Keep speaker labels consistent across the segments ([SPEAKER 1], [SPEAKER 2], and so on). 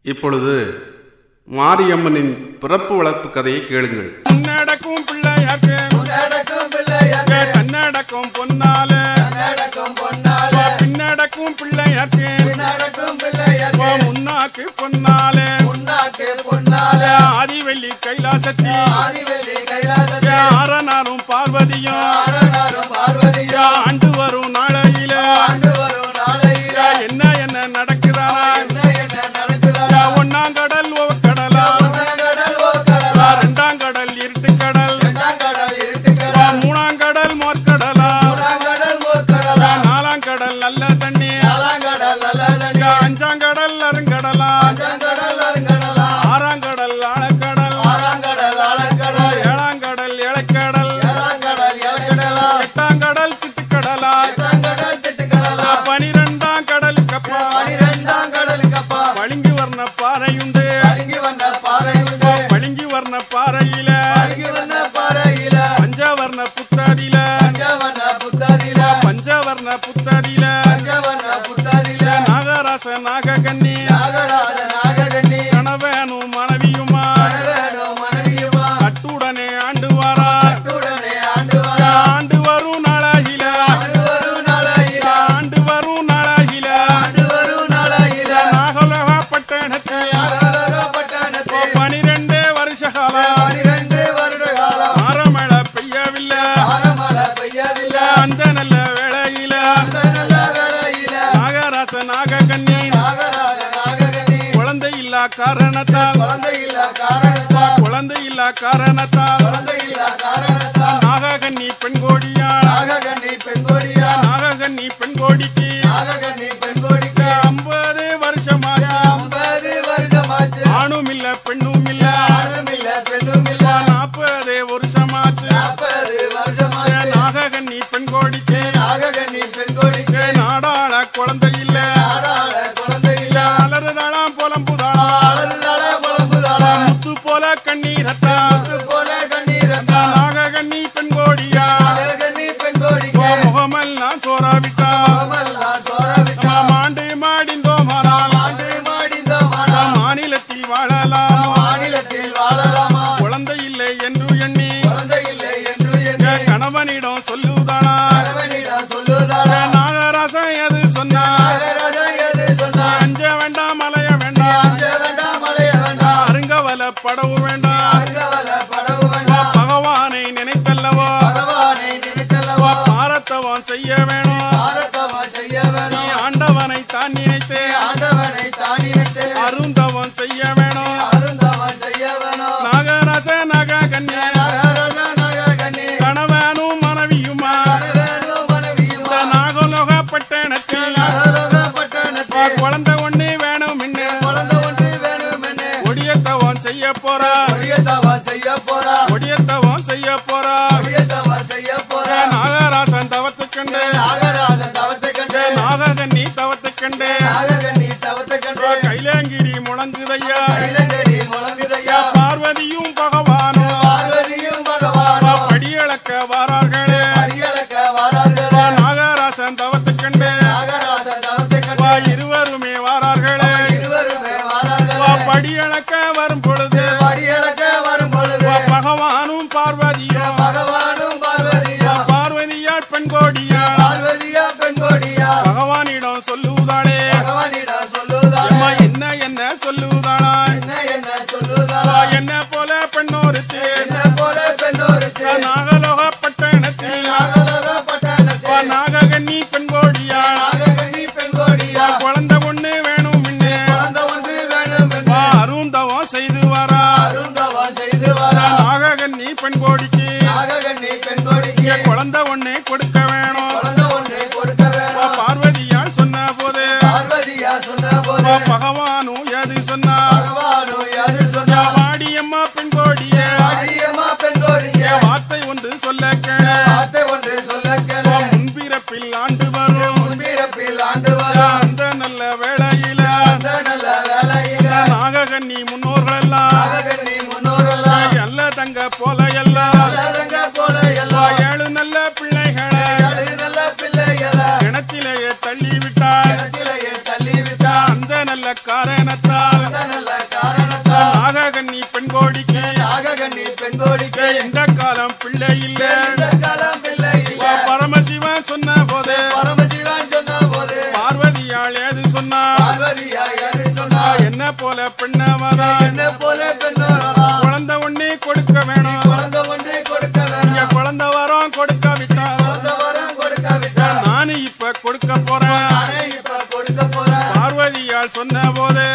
[SPEAKER 1] இப்பொழுது மாரியம்மனின் பிறப்பு வளர்ப்பு கதையை கேளுங்கள்.
[SPEAKER 2] நடக்கும் பிள்ளையாக்கு தன்னடக்கும் பொன்னாலே பின்னடக்கும் பிள்ளையாக்கு முன்னாக்கு பொன்னாலே ஆதிவெள்ளி கைலாசத்தி ஆரனாரும் பார்வதியும் ஆண்டு வரும் நாளையில என்ன என்ன நடக்குதா ஒன்னாம் கடல் கடலா ரெண்டாம் கடல் இருட்டு கடல் மூணாம் கடல் மோர்கடலா நாலாம் கடல் நல்ல தண்ணி அஞ்சாம் கடல் அருங்கடலா ஆறாம் கடல் ஆழக்கடல் ஏழாம் கடல் இலக்கடல் எட்டாம் கடல் திட்டுக்கடலா 12ஆம் கடல் கப்பா வழுங்கி வர்ண பாறையுண்டு வழுங்கி வர்ண பாறையில பஞ்சவர்ண புத்ததில பஞ்சவர்ண புத்ததில நாகராச நாககன்னி கணவனும் மனைவியுமா கட்டுடனே ஆண்டு வாரா ஆண்டு வரும் நாளாகில ஆண்டு வரும் நாளாகில நாகலோக பட்டணத்தில் 12 வருஷ காலம் ஆரமழை பெய்யவில்லை அந்த நல்ல வேளையில நாகராச நாககன்னி குழந்தை இல்லா காரணத்தால் நாககன்னி பெண் கோடியா நாககன்னி பெண் கோடிக்கு 50 வருஷமாச்சு ஆணும் இல்ல பெண்ணும் இல்ல 40 வருஷமாச்சு நாககன்னி பெண் கோடிக்கு நாடாள குழந்தை இல்ல அலறுதாளாம் புலம்புதாளா முத்து போல கண்ணீரத்தா நாககன்னி பெண் கோடியா முகமெல்லாம் சோறாவிட்டா மாண்டு மாடிந்தோமானால் மாநிலத்தில் வாழலாமா குழந்தை இல்லை என்று எண்ணி கணவனிடம் சொல்லுதானா நாகராசன் எது சொன்னா அஞ்ச வேண்டாம் மலைய வேண்டாம் அருங்கவல படவு வேண்டாம் பகவானை நினைத்தல்லவோ பாரத்தவன் செய்ய வேணும் நீ ஆண்டவனை தான் நினைத்து அருந்தவன் செய்ய வேணும் நாகராச நாககன்னி கணவனும் மனைவியுமா இந்த நாகலோக பட்டணத்தில் குழந்தை ஒண்ணு வேணும் ஒடியத்தவன் செய்ய போறா நாகராசன் தவத்துக்கண்டு நாககன்னி தவத்துக்கண்டு கைலாங்கிரி முழங்குதையா பார்வதியும் பகவானும் படியளக்க வாரார்களே நாகராசன் தவத்துக்கண்டு இருவருமே வாரார்களே படியளக்க வரும் பொழுது பகவானும் பார்வதியும் பார்வதியார் பெண் கோடியா பகவானிடம் சொல்லுவதாளே என்ன சொல்லுவதாளா என்ன போல பெண்ணோருத்து நாகலோக பட்டணத்தில் நாககன்னி பெண் கோடியா குழந்தை ஒண்ணு வேணும் அருந்தவம் செய்து வரா நாககன்னி பெண் கோடிக்கு குழந்தை ஒண்ணு கொடுக்க வேணும் பார்வதியால் சொன்ன போது பகவானும் எது சொன்னா வாடியம்மா பெண் கோடிய வார்த்தை ஒன்று சொல்ல முன்பிறப்பில் ஆண்டு வரும் அந்த நல்ல வேளையில நாககன்னி முன்னோர்கள் எல்லாம் அல்ல தங்க போல எல்லாம் 7 நல்ல பிள்ளைகளை கிணத்திலேயே தள்ளிவிட்டார் அந்த நல்ல காரணத்தால் ஏது சொன்னா என்ன போல பெண்ணவரா குழந்தை ஒண்ணே கொடுக்க வேணும் குழந்தை வரம் கொடுக்க விட்டா நானு இப்ப கொடுக்க போறேன் பார்வதியால் சொன்ன போது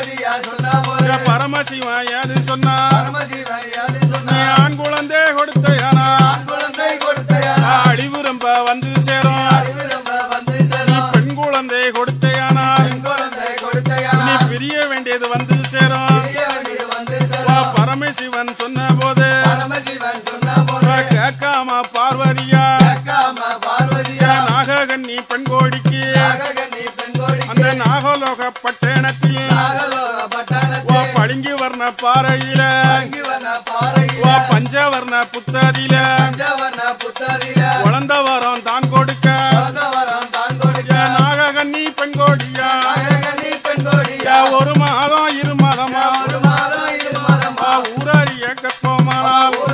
[SPEAKER 2] பரமசிவன் ஏது சொன்னா ஆண் குழந்தை கொடுத்தையானா அழிவு ரொம்ப வந்து சேரும் பெண் குழந்தை கொடுத்தையானா நீ பிரிய வேண்டியது வந்து சேரும் பரமசிவன் சொன்ன போது கேட்காம பார்வதியா நாககன்னி பெண் கோடிக்கு அந்த நாகலோக பட்டணத்தில் பளிங்கு வர்ண பாறையில பஞ்சவர்ண புத்ததில குழந்த வரம் தான் கொடுக்க நாககன்னி பெண் கோடியா ஒரு மாதம் இரு மாதமா ஊரறிய கற்பமானா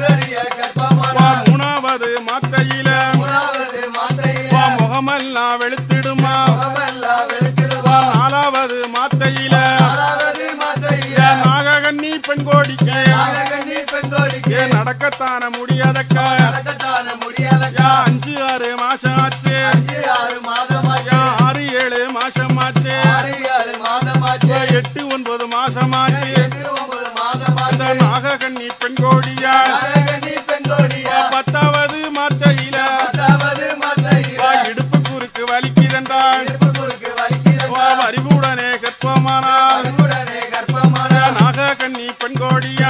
[SPEAKER 2] மூணாவது மாத்தையில முகமெல்லாம் வெளுத்திடுமா நாலாவது மாத்தையில நாககன்னி பெண் கோடிக்கு நடக்கத்தான முடியாதக்க 5-6 மாசம் ஆச்சு 6-7 மாசம் ஆச்சு 8-9 மாசம் ஆச்சு அந்த நாககன்னி பெண் கோடியா 10வது மாத்தையில இடுப்பு குறுக்கு வலிக்குதென்றால் அறிவுடனே கற்பமானால் நாககன்னி பெண் கோடியா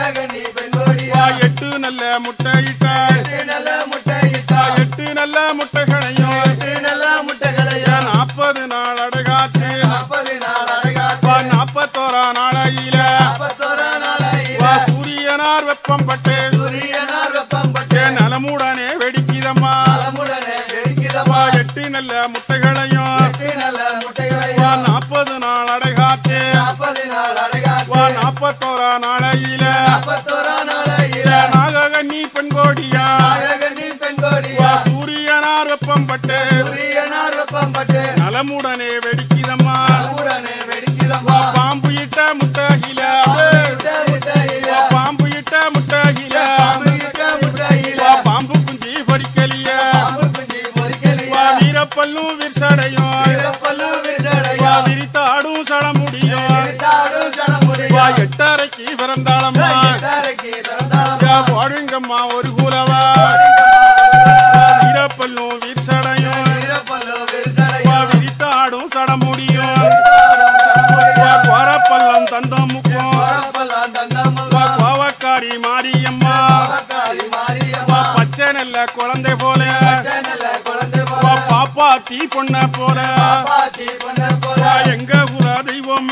[SPEAKER 2] 8 நல்ல முட்டையிட்ட 8 நல்ல முட்டைகளையும் 40 நாள் அடகாத்து 41 நாளையில சூரியனார் வெப்பம் பட்டு நலமுடனே வெடிக்குதம்மா 8 நல்ல முட்டைகளையும் 40 நாள் அடகாத்து 41 நாளையில நாககன்னி பெண் கோடியா சூரியனார் வெப்பம் பட்டு நலமுடனே வெடிக்குதம்மா பாம்பு இட்ட முட்டையில பாம்பு இட்ட முட்டையில பாம்பு குஞ்சி பொறிக்கலிய வீரப்பல்லும் விரிசடையும் விரித்தாடும் சட முடியும் 8:30க்கு பிறந்தாளம்மா போடுங்கம்மா ஒரு கூலவா வீரப்பல்லும் விரிசடையும் விரித்தாடும் சட முடியும் கோரப்பல்லம் தந்தம் முக்கும் கோவக்காரி மாரியம்மா பச்சை நல்ல குழந்தை போல பாப்பாத்தி பொண்ண போல எங்க குல தெய்வம்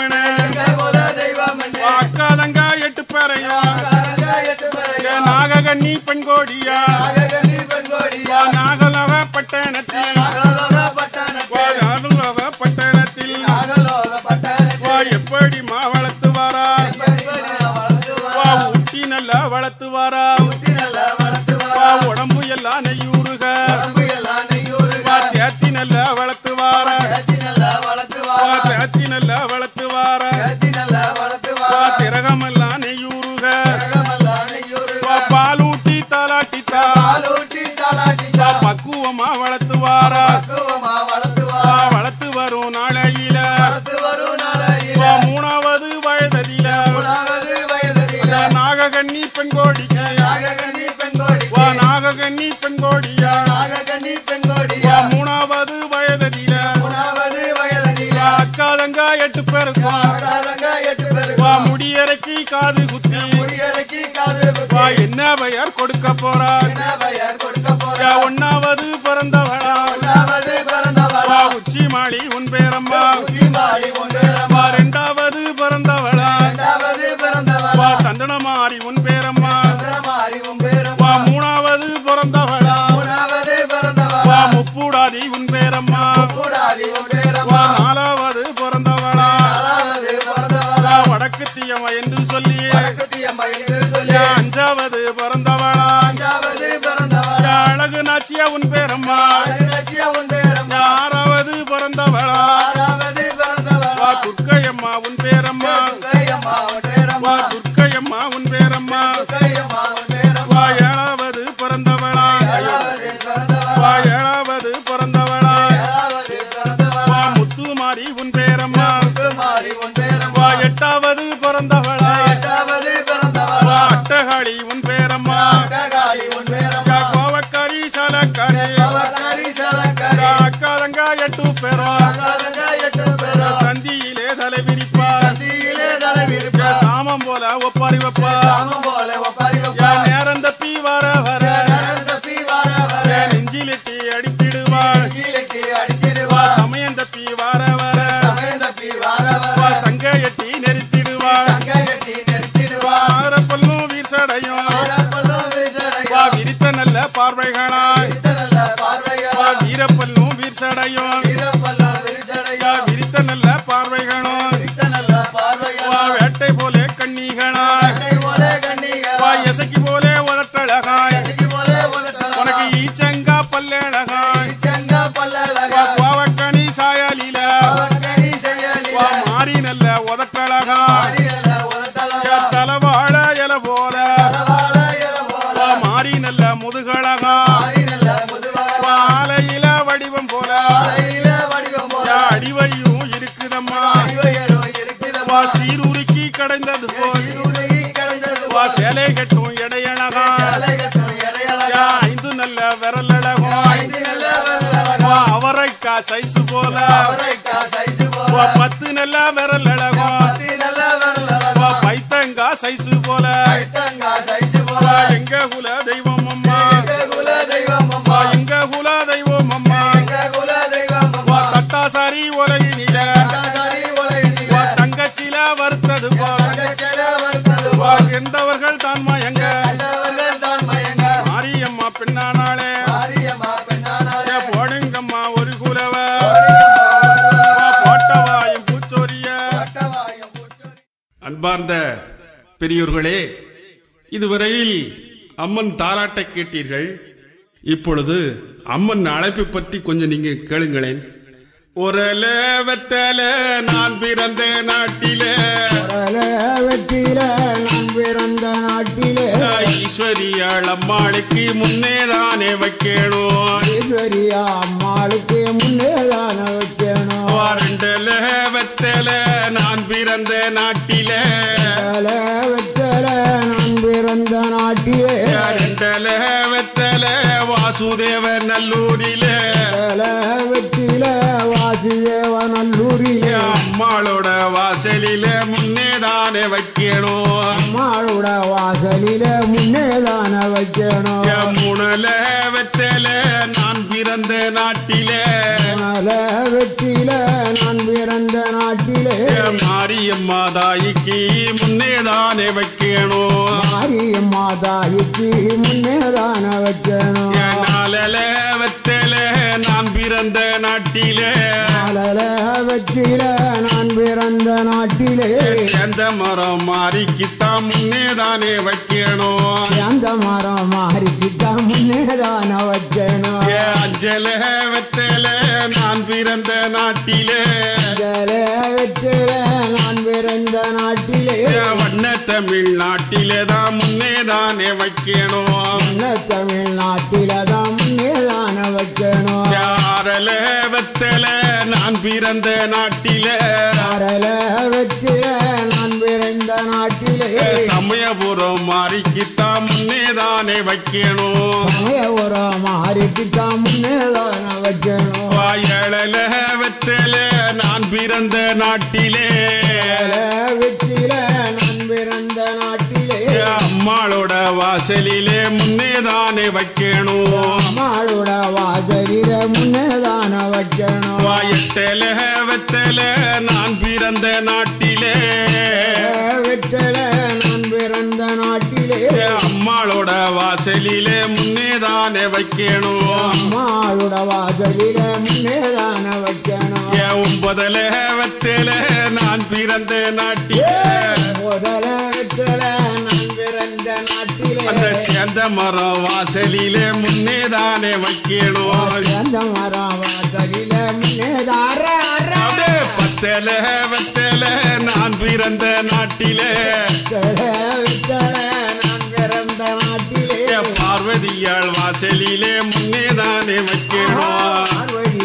[SPEAKER 2] அக்கா தங்க 8 பேரையும் நாககன்னி பெண் கோடியா நாகலோக பட்டணத்தில் எப்படி வளர்த்து வாரா ஊட்டி நல்லா வளர்த்து வாரா உடம்பு எல்லாம் நெய்யூருக தேத்தி நல்லா வளர்த்து வாரா தேத்தி நல்லா வளர்த்து வாரா திரகமெல்லாம் நெய்யூருக பாலூட்டி தாலாட்டித்தா பக்குவமா வளர்த்து வாரா வளர்த்து வரும் நாளையில 3வது வயதில நாககன்னி பெண் கோடிக்கு நாககன்னி பெண் கோடியா 3வது வயதில அக்காதங்க 8 பேருக்கும் முடியறைக்கு காது குத்தி என்ன பெயர் கொடுக்க போறா 1வது பிறந்தவளா உச்சி மாளி உன் பேரம்மா 2வது பிறந்தவளா சந்தனமாரி உன் பேரம்மா 3வது பிறந்தவளா முப்புடாதி உன் பேரம்மா 4வது பிறந்தவளா வடக்கு தீயம்மா என்று சொல்லி 5வது பிறந்தவளா அழகு நாச்சியா உன் பேரம்மா 6வது பிறந்தவளா பேரம்மா எட்டாவது பிறந்தவளா அட்டகாளி உன் பேரம்மா கோவக்காரி சலக்காரி அக்காதங்க 8 பேரும் சந்தியிலே தலை விரிப்பா சாமம் போல ஒப்பாரி வைப்பா நேரம் தப்பி வர வர நெஞ்சிலிட்டி அடித்திடுவா சமயம் தப்பி வர வர சங்க எட்டி நெருத்திடுவா ஆரப்பல்லும் வீர்சடையும் விரித்த நல்ல பார்வைகளா வீரப்பல்லும் வீர்சடையும் விரித்த நல்ல பார்வைகளும் வேட்டை போல கண்ணிகளா எசைக்கு போல உதட்டழகா உனக்கு ஈச்சங்கா பல்லழகா கோவக்கனி சாயலில மாறி நல்ல உதட்டழகா தலவாழ இல போல மாறி நல்ல முதுகழகா ஆலையில வடிவம் போல அடிவையும் இருக்குதம்மா சீருருக்கி கடைந்தது போல் சேலை கட்டும் எடையழகா 5 நல்ல விரலழகும் அவரைக்கா சைசு போல 10 நல்ல விரலழகும் பைத்தங்கா சைசு போல எங்க குல தெய்வம் அம்மா எங்க குல தெய்வம் அம்மா தட்டாசாரி உலகினில தங்கச்சில வருத்தது என்றவர்கள் தான் மயங்க மாரியம்மா பெண்ணானாளே போடுங்கம்மா ஒரு குலவ போட்டவாயும் பூச்சோரிய. அன்பார்ந்த பெரியோர்களே, இதுவரையில் அம்மன் தாலாட்டை கேட்டீர்கள். இப்பொழுது அம்மன் அழைப்பு பற்றி கொஞ்சம் நீங்க கேளுங்களேன். ஒரல வெத்தல நான் பிறந்த நாட்டிலே
[SPEAKER 3] நான் பிறந்த நாட்டிலே
[SPEAKER 2] ஈஸ்வரியாள் அம்மாளுக்கு முன்னேதானே வைக்கணும்
[SPEAKER 3] ஈஸ்வரியா அம்மாளுக்கு முன்னேதானே வைக்கணும்.
[SPEAKER 2] ரெண்டல வெத்தல நான் பிறந்த நாட்டிலே
[SPEAKER 3] வெத்தல நான் பிறந்த நாட்டிலே
[SPEAKER 2] ரெண்டல வெத்தல வாசுதேவ நல்லூரிலே
[SPEAKER 3] வெற்றில வாசுதேவ நல்லூரிலே
[SPEAKER 2] அம்மாளோட வாசலில முன்னேதானே வைக்கணும்
[SPEAKER 3] அம்மாளோட வாசலில முன்னேதானே வைக்கணும்.
[SPEAKER 2] முனல வெத்தல நான் பிறந்த நாட்டிலே
[SPEAKER 3] வெற்றில நான் பிறந்த நாட்டிலே
[SPEAKER 2] மாரியம்மா தாய்க்கு முன்னேதானே வைக்கணும்
[SPEAKER 3] மாரியம்மா தாய்க்கு முன்னேதானே வைக்கணும்.
[SPEAKER 2] நாளல வெத்தல நான் பிறந்த நாட்டிலே
[SPEAKER 3] வெற்றில நான் பிறந்த நாட்டிலே
[SPEAKER 2] சேர்ந்த மரம் மாறிக்குத்தான் முன்னேதானே வைக்கணும்
[SPEAKER 3] அந்த மரம் மாறிக்கிட்டான் முன்னேதானே வைக்கணும்.
[SPEAKER 2] அஞ்சல வெத்தல நான் பிறந்த நாட்டிலே
[SPEAKER 3] வெற்றில நான் பிறந்த நாட்டிலே
[SPEAKER 2] வண்ண தமிழ்நாட்டிலே தான் முன்னேதானே வைக்கணும்
[SPEAKER 3] தமிழ்நாட்டில தான் முன்னேதானே வைக்கணும்.
[SPEAKER 2] யாரல வெத்தல நான் பிறந்த நாட்டிலே
[SPEAKER 3] வெற்றில நான் பிறந்த நாட்டிலே
[SPEAKER 2] சமயபுரம் மாறிக்குத்தான் முன்னேதானே வைக்கணும்
[SPEAKER 3] சமயபுரம் மாறிக்கிட்டான் முன்னேதானே வைக்கணும்.
[SPEAKER 2] ஏழல வெத்தல நான் பிறந்த நாட்டிலே
[SPEAKER 3] வெற்றில நான் பிறந்த நாட்டிலே
[SPEAKER 2] அம்மாளோட வாசலிலே முன்னேதானே வைக்கணும்
[SPEAKER 3] அம்மாளோட வாசலில முன்னேதானே வைக்கணும்.
[SPEAKER 2] எட்டல வெத்தல நான் பிறந்த நாட்டிலே
[SPEAKER 3] வெற்றில நான் பிறந்த நாட்டிலே
[SPEAKER 2] அம்மாளோட வாசலிலே முன்னேதானே வைக்கணும்
[SPEAKER 3] அம்மாளோட வாசலில முன்னேதானே வைக்கணும்.
[SPEAKER 2] 9 வெத்தல நான் பிறந்த நாட்டிலே
[SPEAKER 3] முதல வெற்றில நான் பிறந்த நாட்டிலே
[SPEAKER 2] அந்த சேர்ந்த மரம் வாசலிலே முன்னேதானே வைக்கணும்
[SPEAKER 3] அந்த மரம் வாசலில முன்னேதார
[SPEAKER 2] 10 வெத்தல நான் பிறந்த நாட்டிலே
[SPEAKER 3] நான் பிறந்த நாட்டிலே
[SPEAKER 2] பார்வதியாள் வாசலிலே முன்னேதானே வைக்கணும்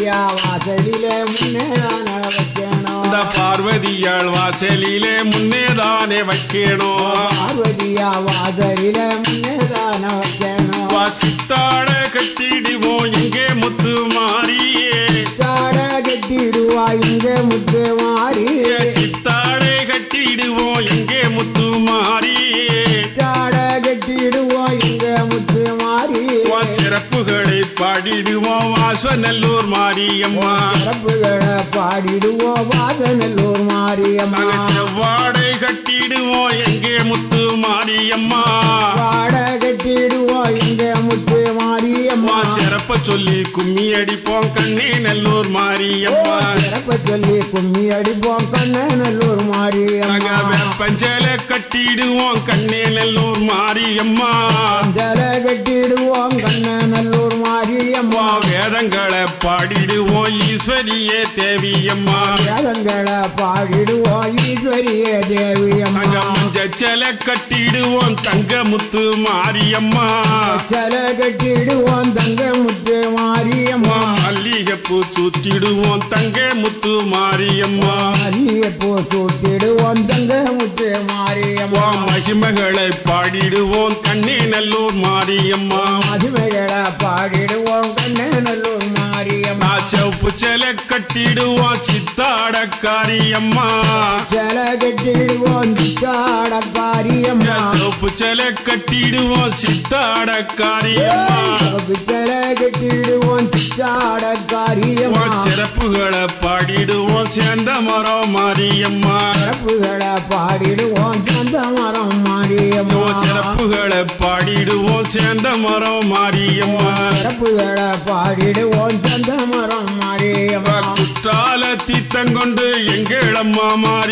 [SPEAKER 3] பார்வதியா வாசலிலே முன்னேதான வைக்கணும்
[SPEAKER 2] இந்த பார்வதியாள் வாசலிலே முன்னேதானே வைக்கணும்
[SPEAKER 3] பார்வதியா வாசலிலே முன்னேதான வைக்கணும்
[SPEAKER 2] சித்தாட கட்டிடுவோம் இங்கே முத்து மாறியே
[SPEAKER 3] சாட கட்டிடுவா இங்கே முத்து மாறியே
[SPEAKER 2] சித்தாடை கட்டிடுவோம் இங்கே முத்து மாறியே
[SPEAKER 3] சாட கட்டிடுவோம் இங்கே முத்து மாறியே
[SPEAKER 2] சிறப்புகளை பாடிடுவோம் வாசநல்லூர் மாரியம்மா
[SPEAKER 3] சிறப்புகளை பாடிடுவோம் வாசநல்லூர் மாரியம்மா
[SPEAKER 2] செவ்வாடை கட்டிடுவோம் எங்கே முத்து மாரியம்மா
[SPEAKER 3] வாட கட்டிடுவோம் இங்கே முத்து மாரியம்மா
[SPEAKER 2] சிறப்ப சொல்லி கும்மி அடிப்போம் கண்ணே நல்லூர் மாரியம்மா
[SPEAKER 3] சிறப்ப சொல்லி கும்மி அடிப்போம் கண்ணே நல்லூர் மாரியம்மா
[SPEAKER 2] பஞ்சல கட்டிடுவோம் கண்ணே நல்லூர் மாரியம்மா
[SPEAKER 3] பஞ்சல கட்டிடுவோம் கண்ணே நல்லூர் மாரியம்மா
[SPEAKER 2] வேதங்களை பாடிடுவோம் ஈஸ்வரியே தேவியம்மா
[SPEAKER 3] வேதங்களை பாடிடுவோம் ஈஸ்வரியே தேவியம்மா
[SPEAKER 2] மஞ்சச்சல கட்டிடுவோம் தங்க முத்து மாரியம்மா
[SPEAKER 3] சல கட்டிடுவோம் தங்க முத்து மாரியம்மா
[SPEAKER 2] மல்லிகைப்பூ சுத்திடுவோம் தங்க முத்து மாரியம்மா
[SPEAKER 3] மல்லிகைப்பூ சூட்டிடுவோம் தங்க முத்து மாரியம்மா
[SPEAKER 2] மகிமகளை பாடிடுவோம் கண்ணே நல்லூர் மாரியம்மா
[SPEAKER 3] மகிமைகளை பாடிடுவோம் கண்ணே நல்லூர் மாரியம்மா
[SPEAKER 2] செவப்பு செல கட்டிடுவோம் சித்தாடக்காரியம்மா
[SPEAKER 3] செல கட்டிடுவோம் சித்தாடக்காரியம்மா
[SPEAKER 2] செவப்பு செல கட்டிடுவோம் சித்தாடக்காரியம்மா
[SPEAKER 3] செல கட்டிடுவோம் சித்தாடக்காரியம்மா
[SPEAKER 2] சிறப்புகளை பாடிடுவோம் சேர்ந்த மரம் மாரியம்மா
[SPEAKER 3] சிறப்புகளை பாடிடுவோம் சொந்த மரம் மாரியம்மா
[SPEAKER 2] சிறப்புகளை பாடிடுவோம் சேர்ந்த மரம் மாரியம்மா
[SPEAKER 3] சிறப்புகளை பாடிடுவோம் சொந்த மரம் மாரியம்மா
[SPEAKER 2] குற்றால தீத்தங்கொண்டு எங்களம்மா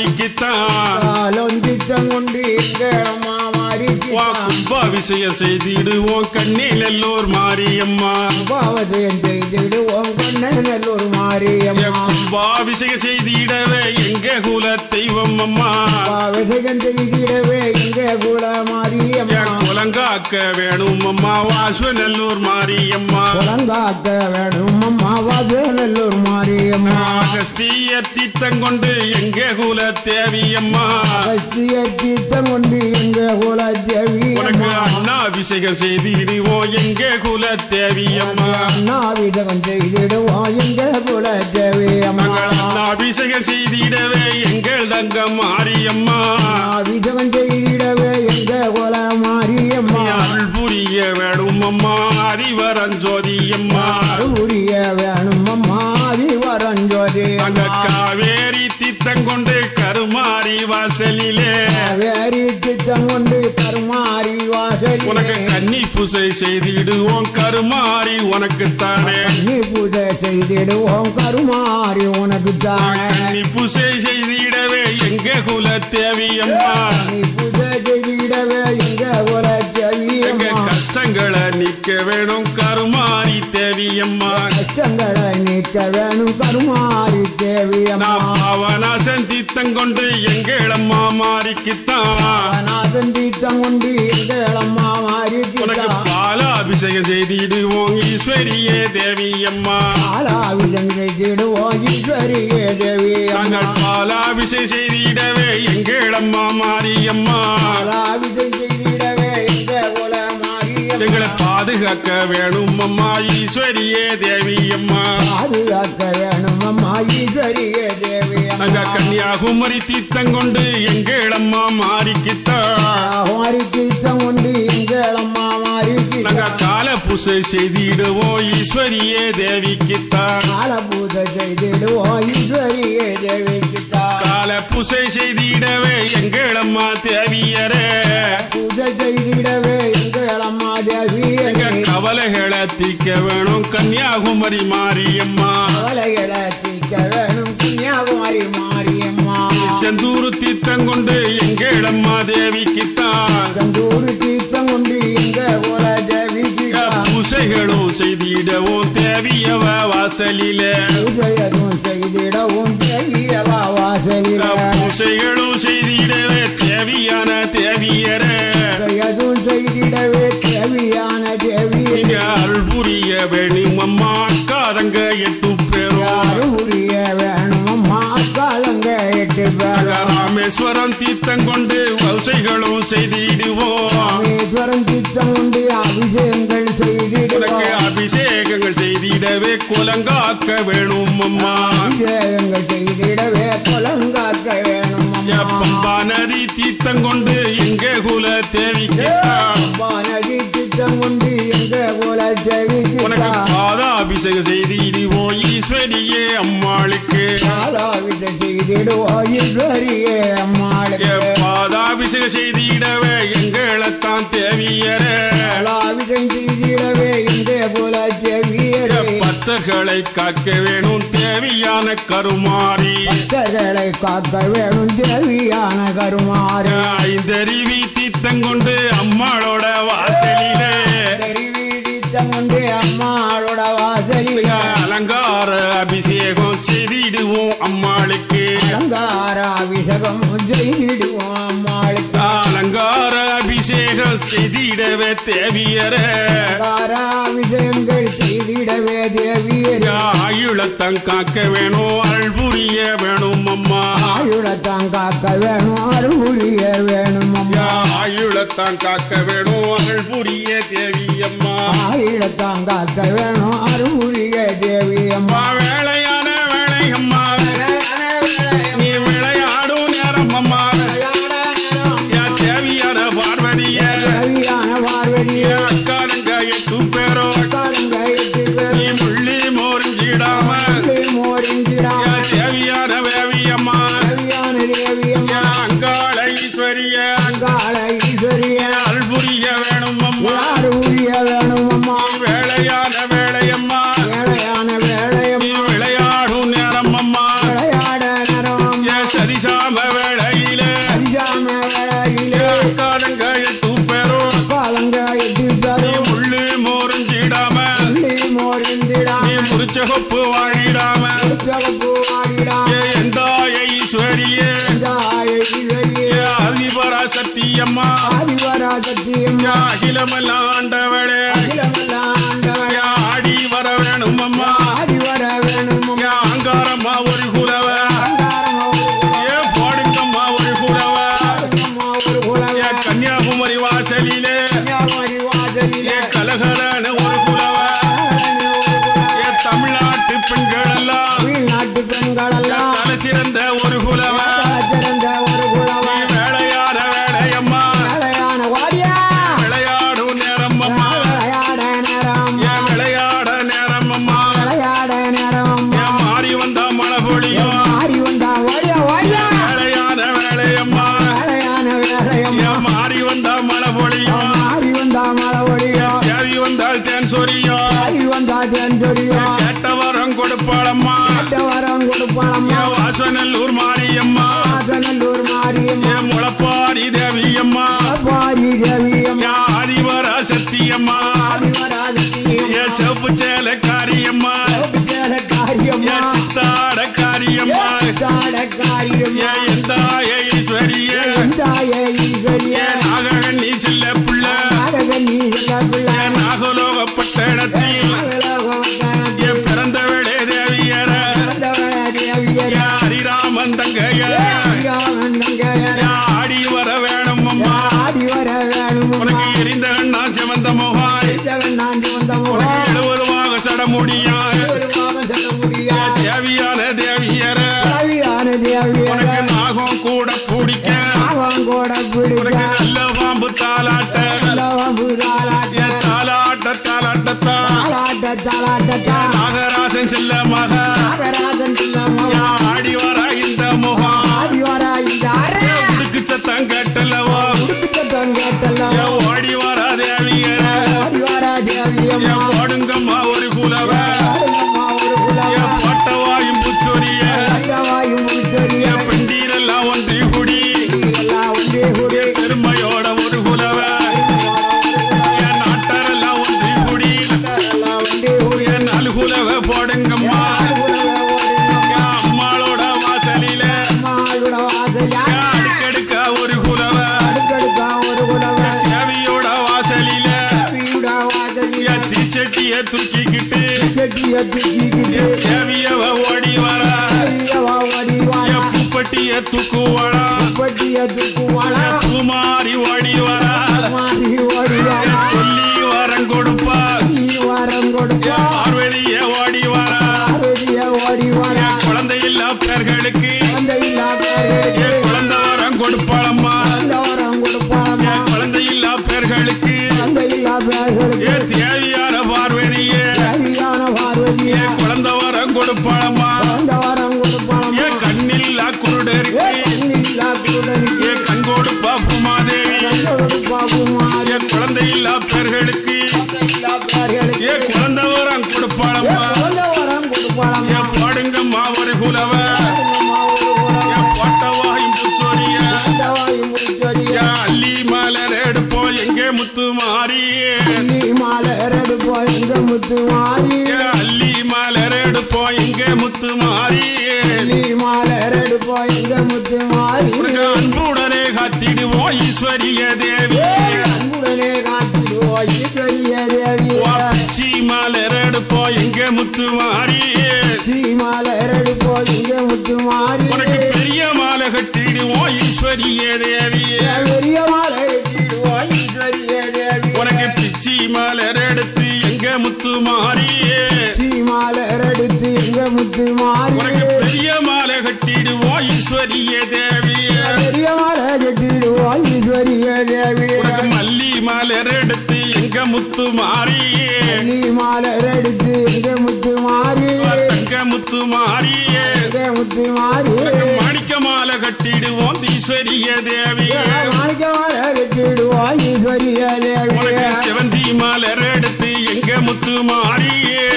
[SPEAKER 2] மாறிக்கித்தான்
[SPEAKER 3] திட்டம் கொண்டு எங்களம்மா மாறிக்கித்தான்
[SPEAKER 2] கும்பாபிஷேகம் செய்திடுவோம் கண்ணே நல்லூர் மாரியம்மா
[SPEAKER 3] பாவதயம் செய்திடுவோம் கண்ணே நல்லூர் மாரியம்மா
[SPEAKER 2] கும்பாபிஷேகம் செய்திடவே எங்க குல தெய்வம் அம்மா
[SPEAKER 3] பாவதயம் செய்திடவே எங்க குல மாரியம்மா
[SPEAKER 2] குலங்காக்க வேணும் அம்மா வாசுநல்லூர் மாரியம்மா
[SPEAKER 3] குலங்காக்க வேணும் அம்மா வாசுநல்லூர் மாரியம்மா
[SPEAKER 2] அகஸ்திய தீர்த்தங்கொண்டு எங்க குல தேவியம்மா
[SPEAKER 3] அகஸ்திய தீர்த்தம் கொண்டு எங்க குல தேவியம்மா
[SPEAKER 2] அண்ணாபிஷேகம் செய்திடுவோம் எங்க குல தேவியம்மா
[SPEAKER 3] அண்ணாபிஷேகம் செய்திடுவோம் எங்க குல தேவியம்மா
[SPEAKER 2] அண்ணாபிஷேகம் செய்திடவே எங்கள் தங்க மாரியம்மா
[SPEAKER 3] அபிஷேகம் செய்திடவே எங்க குல மாரியம்மா
[SPEAKER 2] அருள் புரிய வேணும் அம்மா அறிவரஞ்சோதியம்மா
[SPEAKER 3] புரிய வேணும் அம்மா அறிவரஞ்சோதி
[SPEAKER 2] அங்க காவேரி தீர்த்தங்கொண்டு கருமாரி வாசலிலே
[SPEAKER 3] வேரி திட்டம் கொண்டு கருமாரி வாசல்
[SPEAKER 2] உனக்கு கன்னி பூசை செய்திடுவோம் கருமாரி உனக்கு தானே
[SPEAKER 3] கன்னி பூஜை செய்திடுவோம் கருமாரி உனக்கு தானே
[SPEAKER 2] கன்னி பூசை செய்திடவே எங்க குல தேவியம்மா
[SPEAKER 3] கன்னி பூஜை செய்திடவே எங்க குல
[SPEAKER 2] எங்க
[SPEAKER 3] தேவியம்மா
[SPEAKER 2] கஷ்டங்களை நீக்க வேணும் கருமாரி தேவியம்மா
[SPEAKER 3] கஷ்டங்களை நீக்க வேணும் கருமாரி தேவியம்மா
[SPEAKER 2] பாவநாசன் தீர்த்தங்கொண்டு எங்களம்மா மாறிக்குத்தான்
[SPEAKER 3] நாதன் தீர்த்தம் கொண்டு எங்களம்மா
[SPEAKER 2] உனக்கு
[SPEAKER 3] மாறிக்கிட்டான்
[SPEAKER 2] பாலாபிஷேகம் செய்திடுவோம் ஈஸ்வரியே தேவியம்மா
[SPEAKER 3] பாலாவிதம் செய்திடுவோம் ஈஸ்வரியே தேவியம்மா
[SPEAKER 2] நாங்கள் பாலாபிஷேகம் செய்திடவே எங்களம்மா மாரியம்மா
[SPEAKER 3] பாலாவிதம் செய்திடவே எங்க குல மாரியம்மா
[SPEAKER 2] எங்களை பாதுகாக்க வேணும் அம்மா ஈஸ்வரியே தேவியம்மா
[SPEAKER 3] பாதுகாக்க வேணும் அம்மா ஈஸ்வரியே தேவியம்மா
[SPEAKER 2] நாங்க கன்னியாகுமரி தீர்த்தங்கொண்டு எங்களம்மா மாறிக்கித்தான்
[SPEAKER 3] மாறி தீர்த்தம் கொண்டு எங்களம்மா
[SPEAKER 2] நாங்க
[SPEAKER 3] மாறிக்கிட்டான்
[SPEAKER 2] கால பூசை செய்திடுவோம் ஈஸ்வரியே தேவிக்குத்தான்
[SPEAKER 3] கால பூஜை செய்திடுவோம் ஈஸ்வரியே தேவிக்கிட்டான்
[SPEAKER 2] கால பூசை செய்திடவே எங்களம்மா தேவியரே
[SPEAKER 3] பூஜை செய்திடவே எங்களம்மா தேவியே
[SPEAKER 2] எங்க கவலைகளை தீர்க்க வேணும் கன்னியாகுமரி மாரியம்மா
[SPEAKER 3] கவலைகளை தீர்க்க வேணும் கன்னியாகுமரி மாரியம்மா
[SPEAKER 2] செந்தூர் தீர்த்தங்கொண்டு எங்களம்மா தேவிக்குத்தான்
[SPEAKER 3] தந்தூர் தீர்த்தம் கொண்டு எங்க குல தேவிக்கிட்டான்
[SPEAKER 2] பூசைகளும் செய்திடவும் தேவியவ வாசலிலே
[SPEAKER 3] பூஜையதும் செய்திடவும் தேவியவா வாசலில
[SPEAKER 2] பூசைகளும் செய்திடவே தேவியான தேவியரே
[SPEAKER 3] பூஜையதும் செய்திடவே தேவியான தேவியே
[SPEAKER 2] நீங்க அருள் புரிய வேணும் அம்மா அக்காரங்க 8 பேரும்
[SPEAKER 3] எட்டு பேரும்
[SPEAKER 2] ராமேஸ்வரம் தீர்த்தம் கொண்டு வசைகளும் செய்திடுவோம்
[SPEAKER 3] ராமேஸ்வரம் தீர்த்தம் கொண்டு அபிஷேகங்கள் செய்திடுவோம்
[SPEAKER 2] அபிஷேகங்கள் செய்திடவே குலங்காக்க வேணும் அம்மா
[SPEAKER 3] அபிஷேகங்கள் செய்திடவே குலங்காக்க வேணும்
[SPEAKER 2] பம்பா நதி தீர்த்தம் கொண்டு எங்க குல தேவிக்கு
[SPEAKER 3] பம்பா நதி தீர்த்தம் கொண்டு எங்க குல தேவிக்கு
[SPEAKER 2] உனக்கு பாதாபிஷேகம் செய்திடுவோம் ஈஸ்வரியே அம்மாளுக்கு
[SPEAKER 3] பாதாபிஷேகம் செய்திடுவோம் ஈஸ்வரியே அம்மாளுக்கு
[SPEAKER 2] பாதாபிஷேகம் செய்திடவே எங்களைத்தான் தேவியரே
[SPEAKER 3] பாதாபிஷேகம் செய்திடவே எங்க குல தேவியரே
[SPEAKER 2] பக்தர்களை காக்க வேணும் தேவியான கருமாரி
[SPEAKER 3] பக்தர்களை காக்க வேணும் தேவியான கருமாரி
[SPEAKER 2] ஐந்தருவி தீர்த்தம் கொண்டு அம்மாளோட வாசலிலே
[SPEAKER 3] தீர்த்தம் கொண்டு அம்மாளோட வாசலில்
[SPEAKER 2] அலங்கார அபிஷேகம் செய்திடுவோம் அம்மாளுக்கு
[SPEAKER 3] அலங்கார அபிஷேகம் செய்திடுவோம் அம்மாளுக்கு
[SPEAKER 2] அலங்கார அபிஷேகம் செய்திடவே தேவியரே
[SPEAKER 3] அலங்கார அபிஷேகங்கள் செய்திடவே தேவியரே
[SPEAKER 2] ஆயுளத்தம் காக்க வேணும் அருள் புரிய வேணும் அம்மா
[SPEAKER 3] ஆயுளத்தான் காக்க வேணும் அருள் புரிய வேணும் அம்மா
[SPEAKER 2] ஆயுளத்தான் காக்க வேணும் அருள் புரிய தேவி அம்மா
[SPEAKER 3] ஆயுளத்தான் காக்க வேணும் அருள் புரிய தேவி அம்மா
[SPEAKER 2] வேளையான வேளை அம்மா நீ விளையாடும் நேரம் அம்மா தேவியான பார்வதிய
[SPEAKER 3] தேவியான பார்வதிய
[SPEAKER 2] அக்காரங்க 8 பேரோ நீ முள்ளி மோரிஞ்சிடாம தேவியான வேவியம்மா அங்காள ஈஸ்வரிய அருள் புரிய வேணும் அம்மா வேளையான வேளையம்மா நீ விளையாடும் நேரம் அம்மா சரிசாம வேளையிலே அக்காரங்க 8 பேரோ நீ முள்ளு மோரிஞ்சிடாம நீ முறிச்சகப்பு வாழிடாம எந்தாய ஈஸ்வரியே அதிபரா சத்தியம்மா அகிலமெல்லாம் ஆண்டவளே ஆடி வர வேணும் அம்மா அங்காரம்மா ஒரு குலவ போடுங்கம்மா ஒரு குலவ கன்னியாகுமரி வாசலிலே கலகலன ஒரு குலவ தமிழ்நாட்டு பெண்கள் எல்லாம் தலை சிறந்த ஒரு குலவ வேளையான வேளையம்மா விளையாடும் நேரம் அம்மா விளையாட நேரம் அம்மா மாறி வந்தா மழை பொழியும் வேளையான வேளையம்மா மாறி வந்தா மழை பொழியும் தேவி வந்தால் தேன் சொரியும் கேட்டவரம் கொடுப்பாளம்மா வாசநல்லூர் மாரியம்மா முளப்பாரி தேவியம்மா ஆதிவரா சத்தியம்மா செப்பு சேலக்காரியம்மா சித்தாட காரியம்மா எந்தாய ஈஸ்வரிய நாககண்ணி செல்ல புள்ள நாகலோகப்பட்டணத்தில் பிறந்தவளே தேவியர ஹரிராமன் தங்கைய ஆடி வர வேணும் அம்மா உனக்கு எரிந்த கண்ணா சிவந்த முகாய் 70 சடமுடியா தேவியான தேவியர உனக்கு நாகம் கூட பிடிக்க உனக்கு நல்ல பாம்பு தாலாட்ட நாகராசன் செல்ல மக ஆடி வர இந்த முகம் உடுக்கு சத்தம் கட்டலவா ஓடி வர தேவியர ஓடுங்கம்மா ஒரு குலவ பட்டவாயும் புச்சொரிய பெண்டீரெல்லாம் ஒன்றி குடி பெருமையோட ஒரு குலவ நாட்டரெல்லாம் ஒன்றி குடி நல்குலவ போடுங்கம்மா அம்மாளோட வாசலில அடுக்கடுக்க ஒரு குலவ தேவியோட வாசலில திருச்சட்டிய தூக்கிக்கிட்டு தேவியவ ஓடி வர பூப்பட்டிய தூக்குவாளா பூமாரி ஓடி வரா சொல்லி வரம் கொடுப்பா பார்வதிய ஓடி வரா குழந்தை இல்லா பேர்களுக்கு குழந்தை வரம் கொடுப்பாளம்மா குழந்தை இல்லா பேர்களுக்கு தேவையான பார்வதிய குழந்தை வரம் கொடுப்பாளம்மா கண்ணில்லா குருடருக்கு கண் கொடுப்பா பூமாதேவி குழந்தை இல்லா பேர்களுக்கு குழந்தை வரம் கொடுப்பாளம்மா பாடுங்கம்மா ஒரு குலவ போட்டவாயும் புச்சோரிய அள்ளி மலர் எடுப்போம் எங்கே முத்து மாறி அள்ளி மலர் எடுப்போம் எங்கே முத்து மாறி அன்புடனே காத்திடுவோம் ஈஸ்வரிய தேவி மலர் எடுப்போம் எங்கே முத்து மாறி உனக்கு பெரிய மாலை கட்டிடுவோம் ஈஸ்வரிய தேவி உனக்கு பிச்சி மலர் எடுத்து எங்க முத்து மாறி உனக்கு பெரிய மாலை கட்டிடுவோம் ஈஸ்வரிய தேவி உனக்கு மல்லி மலர் எடுத்து எங்க முத்து மாறி தங்க முத்து மாறி மாணிக்க மாலை கட்டிடுவோம் ஈஸ்வரிய தேவி உனக்கு செவந்தி மலர் எடுத்து எங்க முத்து மாறி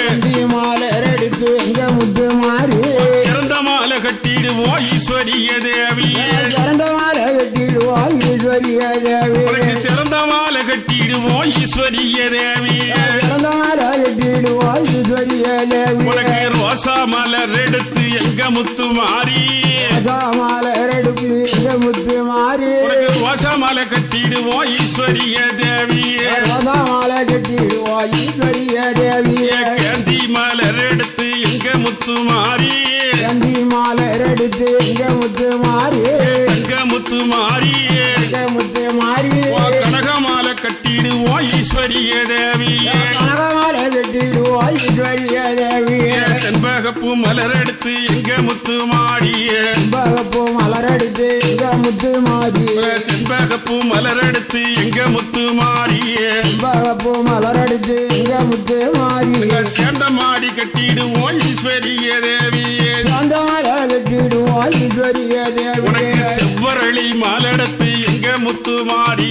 [SPEAKER 2] சிறந்த மாலை கட்டிடுவோம் ஈஸ்வரிய தேவி உனக்கு சிறந்த மாலை கட்டிடுவோம் ஈஸ்வரிய தேவி உனக்கு ரோசா மலர் எடுத்து எங்க முத்து மாறி உனக்கு ரோசா மாலை கட்டிடுவோம் ஈஸ்வரிய தேவி கேந்தி மலர் எடுத்து எங்க முத்து மாறி கனக மாலை கட்டிடுவோம் ஈஸ்வரிய தேவி செண்பகப்பூ மலர் எடுத்து எங்க முத்து மாறி செண்பகப்பூ மலர் எடுத்து எங்க முத்து மாறி சேர்ந்த மாடி கட்டிடுவோம் ஈஸ்வரிய தேவி உனக்கு செவ்வரளி மலரெடுத்து எங்க முத்து மாறி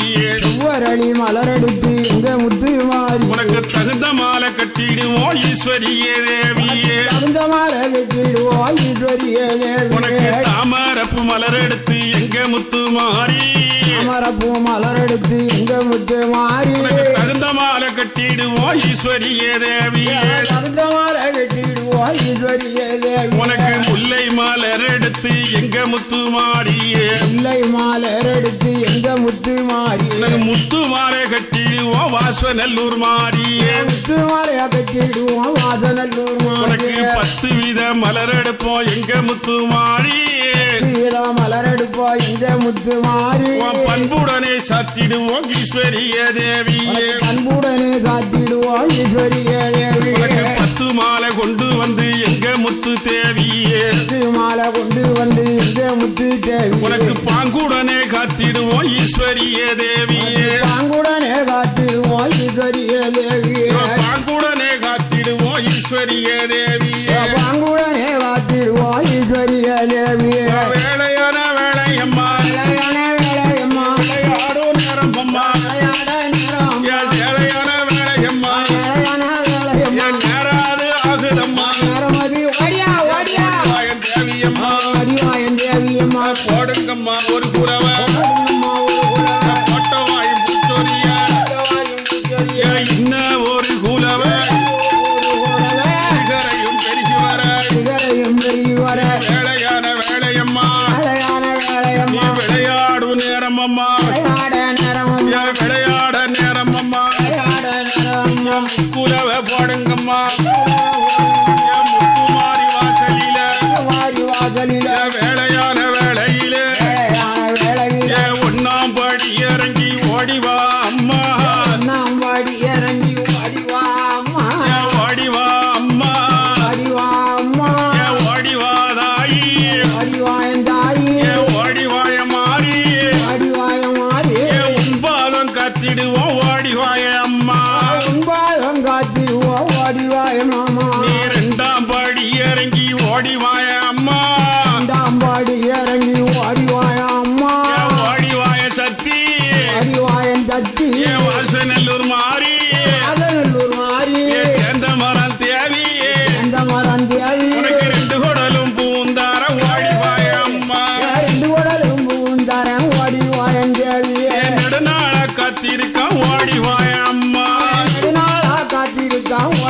[SPEAKER 2] உனக்கு தகுந்த மாலை கட்டிடுவோம் ஈஸ்வரிய தேவி உனக்கு தாமரப்பு மலர் எடுத்து எங்க முத்து மாறி உனக்கு தகுந்த மாலை கட்டிடுவோம் ஈஸ்வரிய தேவி உனக்கு முல்லை மலர் எடுத்து எங்க முத்து மாறி உனக்கு முத்து மாலை கட்டிடுவோம் வாசநல்லூர் மாறி உனக்கு 10 வித மலர் எடுப்போம் எங்க முத்து மாறி பண்புடனே சாத்திடுவோம் ஈஸ்வரிய தேவி உனக்கு 10 மாலை கொண்டு வந்து எங்க முத்து தேவி உனக்கு பாங்குடனே காத்திடுவோம் ஈஸ்வரிய தேவி பாங்குடனே காத்திடுவோம் ஈஸ்வரிய தேவி வேளையான வேளையம்மா விளையாடும் நேரம் அம்மா வேளையான வேளையம்மா நேராது ஆகுதம்மா தேவியம்மா போடுங்கம்மா ஒரு குறவை பட்டவாயும் புத்தோரிய இன்ன ஒரு குலவை சிகரையும் பெருகி வர வேளையான வேளையம்மா விளையாடும் நேரம் அம்மா விளையாட நேரம் அம்மா குலவை போடுங்கம்மா முத்துமாரி வாசலில வேளையான வேளையில்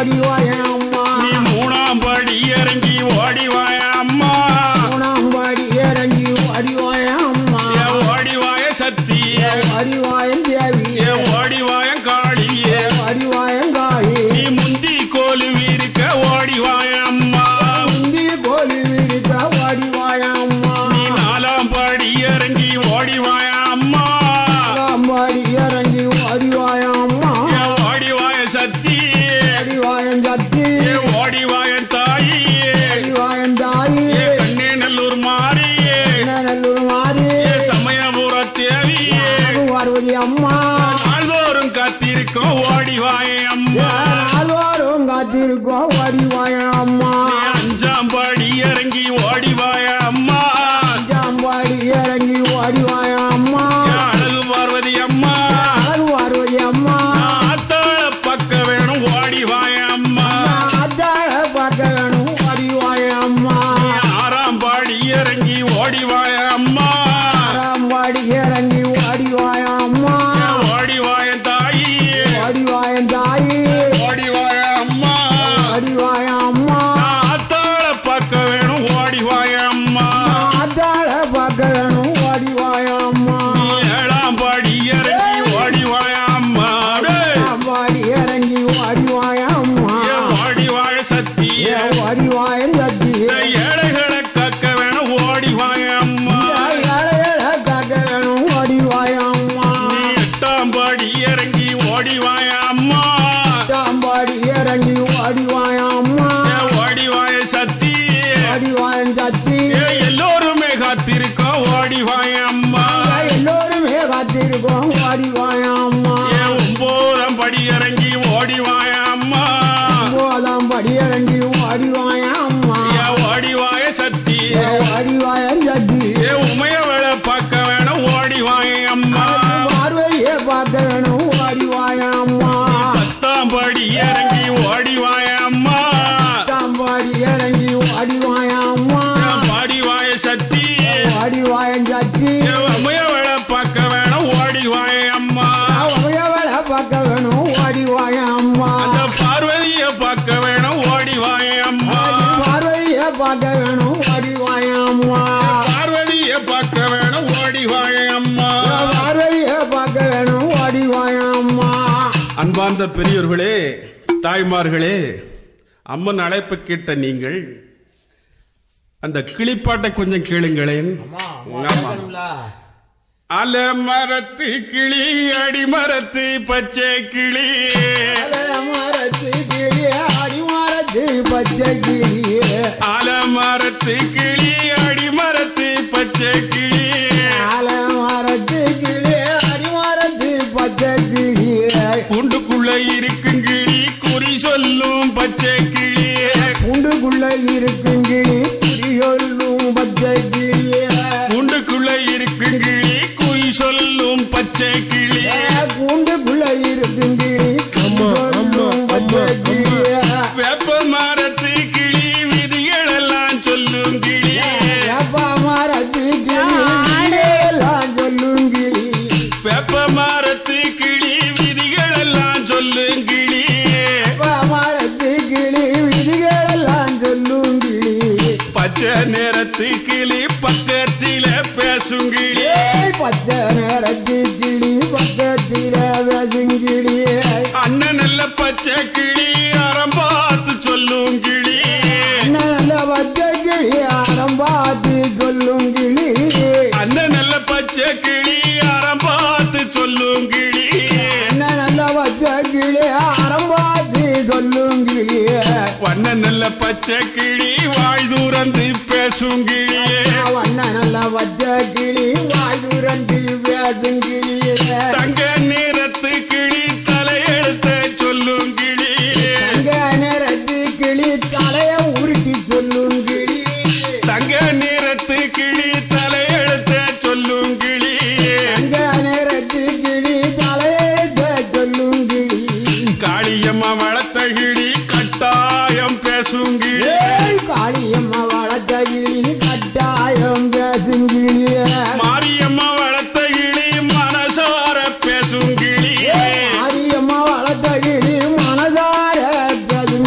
[SPEAKER 3] ஓடிவாய அம்மா
[SPEAKER 2] நீ மூணாம் படி இறங்கி ஓடிவாய அம்மா
[SPEAKER 3] மூணாம் படி இறங்கி ஓடிவாய அம்மா
[SPEAKER 2] ஓடிவாய சக்தி
[SPEAKER 3] ஓடிவாயன் தேவி
[SPEAKER 2] ஓடிவாய காளி
[SPEAKER 3] ஓடிவாயன் காளி
[SPEAKER 2] நீ முந்தி கோலுவிருக்க ஓடிவாய அம்மா
[SPEAKER 3] முந்தி கோலுவிருக்க ஓடிவாய அம்மா
[SPEAKER 2] நீ நாலாம் படி இறங்கி ஓடிவாய அம்மா
[SPEAKER 3] நாலாம் படி இறங்கி ஓடிவாய அம்மா
[SPEAKER 2] ஓடிவாய சக்தி
[SPEAKER 3] ஓடிவாயன் சக்தி
[SPEAKER 2] ஓடிவாயன் தாயி
[SPEAKER 3] ஓடிவாயன் தாயி
[SPEAKER 2] கண்ணே நல்லூர் மாறி
[SPEAKER 3] நல்லூர் மாறி
[SPEAKER 2] சமயபுர தேவி
[SPEAKER 3] பார்வதி அம்மா
[SPEAKER 2] நாள்தோறும் காத்திருக்கோம் ஓடிவாய அம்மா
[SPEAKER 3] நாள்வாரும் காத்திருக்கோம் ஓடிவாய அம்மா
[SPEAKER 2] அஞ்சாம் படி இறங்கி ஓடிவாய அம்மா
[SPEAKER 3] அஞ்சாம் படி இறங்கி ஓடிவாய அம்மா
[SPEAKER 2] அழகு பார்வதி அம்மா
[SPEAKER 3] அழகு பார்வதி அம்மா
[SPEAKER 2] ஆத்தாள பக்க வேணும் ஓடிவாய அம்மா
[SPEAKER 3] அத்தாழ பார்க்க வேணும் ஓடிவாய அம்மா
[SPEAKER 2] ஆறாம் படி இறங்கி ஓடிவாய அம்மா
[SPEAKER 3] ஆறாம் படி இறங்கி ஓடிவாய அம்மா
[SPEAKER 2] ஓடிவாய தாயி
[SPEAKER 3] ஓடிவாயன் தாயி
[SPEAKER 2] ஓடிவாய அம்மா
[SPEAKER 3] ஓடிவாய அம்மா
[SPEAKER 2] ஆத்தாள பக்க வேணும் ஓடிவாய அம்மா
[SPEAKER 3] அத்தாழ பார்க்க வேணும் ஓடிவாய அம்மா
[SPEAKER 2] ஏழாம் படி இறங்கி ஓடிவாய அம்மா
[SPEAKER 3] பாடி இறங்கி ஓடிவாய அம்மா
[SPEAKER 2] ஓடிவாய சக்தி
[SPEAKER 3] ஓடிவாயன் சக்தி
[SPEAKER 2] ஏழைகளை காக்க வேணும் ஓடிவாய அம்மா
[SPEAKER 3] ஏழைகளை காக்க வேணும் ஓடிவாய அம்மா
[SPEAKER 2] நீ எட்டாம் படி இறங்கி ஓடிவாய அம்மா
[SPEAKER 3] பாடி இறங்கி ஓடிவாய அம்மா
[SPEAKER 2] ஓடிவாய சக்தி
[SPEAKER 3] ஓடிவாயன் சக்தி
[SPEAKER 2] எல்லோருமே காத்திருக்கோம் ஓடிவாய அம்மா
[SPEAKER 3] எல்லோருமே காத்திருக்கோம் ஓடிவாய அம்மா
[SPEAKER 2] ஒன்பதாம் படி இறங்கி ஓடிவாய அம்மா
[SPEAKER 3] போதாம் படி இறங்கி ஓடிவாய அம்மா
[SPEAKER 2] ஓடிவாய சக்தி
[SPEAKER 3] ஓடிவாயன் சக்தி
[SPEAKER 2] உமையவளை பார்க்க வேணும் ஓடிவாய அம்மா
[SPEAKER 3] பார்வையே பார்க்க வேணும் ஓடிவாய அம்மா
[SPEAKER 2] பத்தாம் படி இறங்கி ஓடிவாய அம்மா
[SPEAKER 3] பாடி இறங்கி ஓடிவாய அம்மா
[SPEAKER 2] பாடிவாய சக்தி
[SPEAKER 3] ஓடிவாயன் சக்தி
[SPEAKER 2] உமையவளை பார்க்க வேணும் ஓடிவாய அம்மா
[SPEAKER 3] உமையவளை பார்க்க வேணும் ஓடிவாய அம்மா
[SPEAKER 2] அந்த பார்வதிய பார்க்க வேணும் ஓடிவாய அம்மா
[SPEAKER 3] பார்வையை பார்க்க வேணும் ஓடிவாய அம்மா
[SPEAKER 2] பார்வதிய பார்க்க வேணும் ஓடிவாய அம்மா
[SPEAKER 3] பார்வையை பார்க்க வேணும் ஓடிவாய அம்மா
[SPEAKER 1] அன்பார்ந்த பெரியோர்களே, தாய்மார்களே, அம்மன் அழைப்பு கேட்ட நீங்கள் அந்த கிளிப்பாட்டை கொஞ்சம் கேளுங்களேன். ஆமா. அலமரத்து கிளி அடிமரத்து பச்சை கிளி
[SPEAKER 3] மரத்து கிளி அடிமரத்து பச்சை கிளி
[SPEAKER 2] அலமரத்து கிளி அடிமரத்து பச்சை கிளி
[SPEAKER 3] மரத்து கிளி அடிமரத்து பச்சை கிளி
[SPEAKER 2] கூண்டுக்குள்ள இருக்கும் கிளி குறி சொல்லும் பச்சை கிளி
[SPEAKER 3] கூண்டுக்குள்ள இருக்கும் கிளி குறியொல்லும் பச்சை கிளி
[SPEAKER 2] கூண்டுக்குள்ள இருக்கும் கிளி குறி சொல்லும் பச்சை கிளி
[SPEAKER 3] கூண்டுக்குள்ள இருக்கும் கிளி சொல்லும் பச்சை கிளி
[SPEAKER 2] வேப்ப மரத்து கிளி விதிகள் எல்லாம் சொல்லும் கிளி
[SPEAKER 3] மரத்து கிளி எல்லாம் சொல்லும் கிளி
[SPEAKER 2] வேப்ப மரத்து கிளி விதிகள் எல்லாம் சொல்லும் கிளி
[SPEAKER 3] மரத்து கிளி விதிகள் எல்லாம் சொல்லும் கிளி
[SPEAKER 2] பச்சை நிறத்து கிளி பக்கத்தில பேசும் கிளி
[SPEAKER 3] பச்சை நேரத்து கிளி பக்கத்தில பேசுங்கிளி
[SPEAKER 2] அண்ணன் நல்ல பச்சை கிளி அறம் பார்த்து சொல்லும் கிளி
[SPEAKER 3] நல்ல பச்சை கிளி அறம் பார்த்து சொல்லும் கிளி
[SPEAKER 2] அண்ணன் நல்ல பச்சை கிளி அறம் பார்த்து சொல்லும் கிளி
[SPEAKER 3] நல்ல பச்சை கிளி அறம் பார்த்து சொல்லும் கிளி
[SPEAKER 2] வண்ண நல்ல பச்சை கிளி வாய் தூரந்து பேசும் கிளி
[SPEAKER 3] வண்ண நல்ல பச்சை கிளி வாய் துரண்டு பேசுங்கிளி
[SPEAKER 2] தங்க நிறத்து கிளி தலையெழுத்த சொல்லும் கிளி
[SPEAKER 3] தங்க நேரத்து கிளி தலைய உருட்டி சொல்லும் கிளி
[SPEAKER 2] தங்க நிறத்து கிளி தலையெழுத்த சொல்லும் கிளி
[SPEAKER 3] தங்க நேரத்து கிளி தலையெழுத்த சொல்லும் கிளி
[SPEAKER 2] காளியம்மா வளர்த்த கிளி கட்டாயம் பேசும் கிளி
[SPEAKER 3] காளியம்மா வளர்த்த கிளி கட்டாயம் பேசுங்கிளி
[SPEAKER 2] மாரியம்மா வளர்த்த கிளி மனசார பேசும் கிளி
[SPEAKER 3] மாரியம்மா வளர்த்த கிளி மனதார பேசும்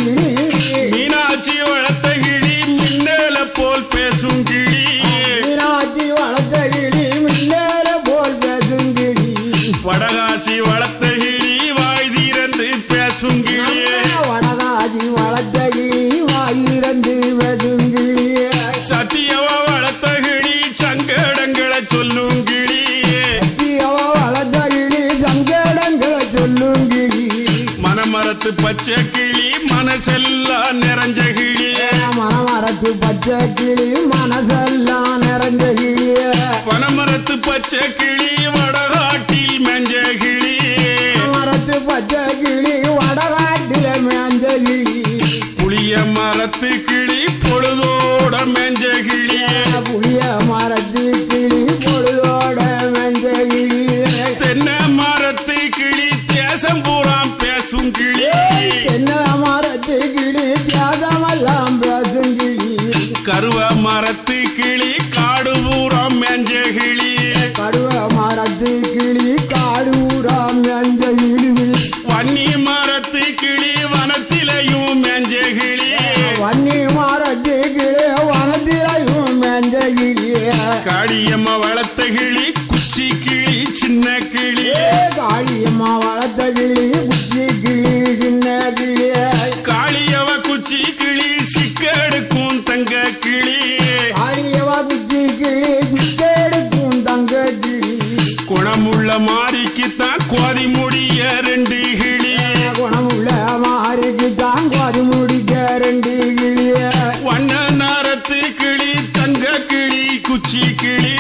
[SPEAKER 1] வடகாசி வளர்த்த கிளி வாய் திறந்து பேசும் கிளியே
[SPEAKER 3] வடகாசி வளர்த்த கிளி வாய் திறந்து பேசும் கிளியே
[SPEAKER 1] சத்தியவ வளர்த்த கிளி சங்கடங்களை சொல்லும் கிளியே
[SPEAKER 3] சத்தியவ வளர்த்த கிளி சங்கடங்களை சொல்லும் கிளி
[SPEAKER 1] மனமரத்து பச்சை கிளி மனசெல்லாம் நிறைஞ்ச கிளியே
[SPEAKER 3] மனமரத்து பச்சை கிளி மனசெல்லாம் நிறைஞ்ச கிளியே
[SPEAKER 1] பனமரத்து பச்சை கிளி வடகாட்டில் மெஞ்ச கிளி
[SPEAKER 3] மரத்து பச்சை கிளி வடகாட்டில மேஞ்ச கிளி
[SPEAKER 1] புளிய மரத்து கிளி பொழுதோட மெஞ்ச கிளியே
[SPEAKER 3] புளிய மரத்து கிளி பொழுதோட மேஞ்ச கிளி
[SPEAKER 1] தென்னை மரத்து கிளி தேசம் பூராம் பேசும் கிளி
[SPEAKER 3] என்ன மரத்து கிளி தியாகமெல்லாம் பேசும் கிளி
[SPEAKER 1] கருவ மரத்து கிளி காடு பூராம் மெஞ்ச கிளி
[SPEAKER 3] கருவ மரத்து கிளி காடூராம் மேஞ்ச கிளி
[SPEAKER 1] வன்னி மரத்து கிளி வனத்திலையும் மெஞ்ச கிளி
[SPEAKER 3] வன்னி மரத்து கிளி வனத்திலையும் மேஞ்ச கிளி
[SPEAKER 1] காளியம்மா வளர்த்த கிளி குச்சி கிளி சின்ன கிளி
[SPEAKER 3] காளியம்மா வளர்த்த கிளி புச்சி கிளி சின்ன கிளி
[SPEAKER 1] காளியவ குச்சி கிளி சிக்கெடுக்கும் தங்க கிளி
[SPEAKER 3] காளியவ புச்சி கிளி சிக்கெடுக்கும் தங்க கிளி
[SPEAKER 1] குணமுள்ள மாறிக்குத்தான் கோதி முடிய ரெண்டு கிளி
[SPEAKER 3] குணமுள்ள மாறிக்கு தான் கோதி முடிக்க ரெண்டு கிளிய
[SPEAKER 1] வண்ண நரத்து கிளி தங்க கிளி குச்சி கிளி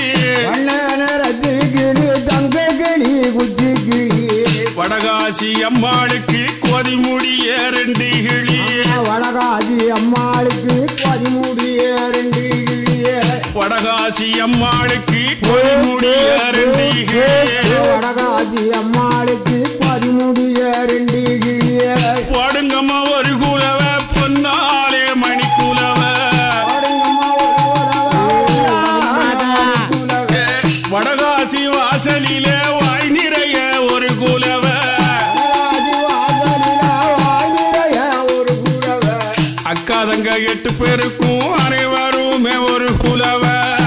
[SPEAKER 3] வண்ணரத்து கிளி தங்க கிளி குச்சி கிளி
[SPEAKER 1] வடகாசி அம்மாளுக்கு கோதி முடிய ரெண்டு கிளி
[SPEAKER 3] வடகாசி அம்மாளுக்கு கோதி முடிய ரெண்டு கிளிய
[SPEAKER 1] வடகாசி அம்மாளுக்கு கோதி முடிய ரெண்டு கிளி
[SPEAKER 3] வடகாசி அம்மாளுக்கு கோதி முடிய ரெண்டு கிளிய
[SPEAKER 1] போடுங்கம்மா ஒரு குலவ பொன்னாலே மணி குலவ வடகாசி வாசலிலே வாய் நிறைய ஒரு குலவ அக்கா தங்க 8 பேருக்கும் அனைவருமே ஒரு குலவ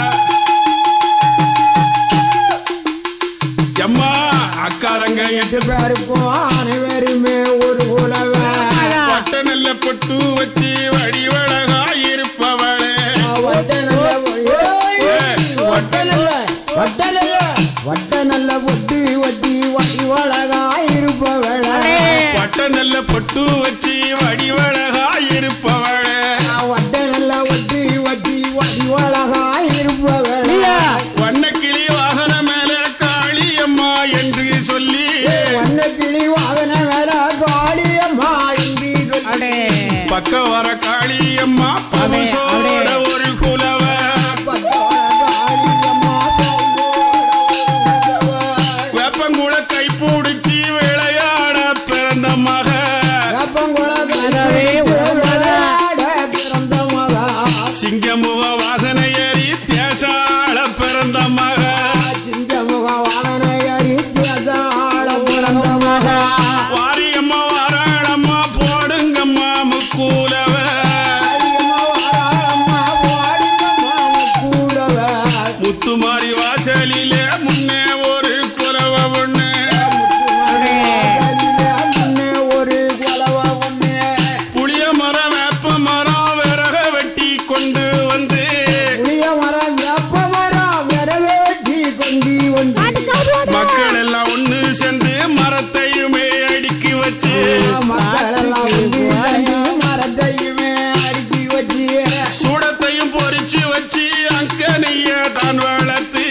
[SPEAKER 1] அம்மா அக்கா தங்க 8
[SPEAKER 3] பேருக்கும் அனைவருமே ஒரு குலவ
[SPEAKER 1] வட்ட நல்ல பொட்டு வச்சு வடிவழகா இருப்பவளே
[SPEAKER 3] வட்ட நல்ல பொட்டு வட்டி வடிவழகா இருப்பவள
[SPEAKER 1] வட்ட நல்ல பொட்டு வச்சு வடிவழகா இருப்பவளே
[SPEAKER 3] வட்ட நல்ல ஒட்டி வட்டி வடிவழகா இருப்பவள
[SPEAKER 1] வண்ணக்கிளி வாகன மேல காளியம்மா என்று சொல்லி
[SPEAKER 3] வண்ணக்கிளி வாகன மேல காளியம்மா என்று சொல்லி
[SPEAKER 1] பக்க வர காளியம்மா பவுசோட ஒரு குலவ வேப்பங்குள கை பிடிச்சி விளையாட பிறந்த மக சிங்கமுக வாகன ஏறி தேசாள பிறந்த மக வாரியம்மா வாராளம்மா போடுங்கம்மா முக்கூலவ முத்துமாரி வாசலிலே முன்னே ஒரு குலவ ஒண்ணு புளிய மரம் வேப்ப மரம் விறக வெட்டி கொண்டு வந்து மக்கள் எல்லாம் ஒண்ணு சேர்ந்து மரத்தையுமே அடுக்கி வச்சு சூடத்தையும் பொறிச்சு வச்சு அக்கனைய தான் வளர்த்து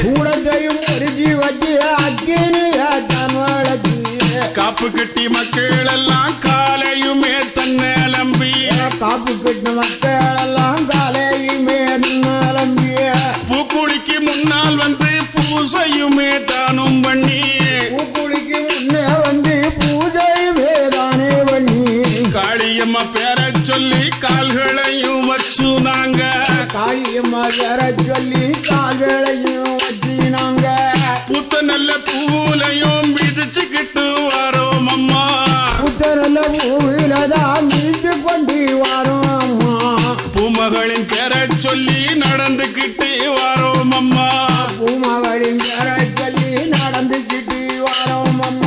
[SPEAKER 1] காப்பு கட்டி மக்கள் எல்லாம் காலையுமே தன்னை நம்பி
[SPEAKER 3] காப்பு கட்டின மக்கள் எல்லாம் காலையுமே நம்பிய
[SPEAKER 1] பூக்குழிக்கு முன்னால் வந்து பூசையுமே தானும் பண்ணி
[SPEAKER 3] பூக்குழிக்கு முன்னே வந்து பூஜையுமே தானே பண்ணி
[SPEAKER 1] காளியம்மா பேர சொல்லி கால்களையும் வச்சு நாங்க
[SPEAKER 3] காளியம்மா பேர சொல்லி கால்களையும் வச்சு நாங்க
[SPEAKER 1] புத்த நல்ல பூலையும் மிதிச்சுக்கிட்டு வரோம் அம்மா
[SPEAKER 3] புத்த நல்ல பூவிலதான் மீட்டு கொண்டு வரோம் அம்மா
[SPEAKER 1] பூமகளின் பேர சொல்லி நடந்துக்கிட்டு வரோம் அம்மா
[SPEAKER 3] பூமகளின் பேர சொல்லி நடந்துக்கிட்டு வரோம் அம்மா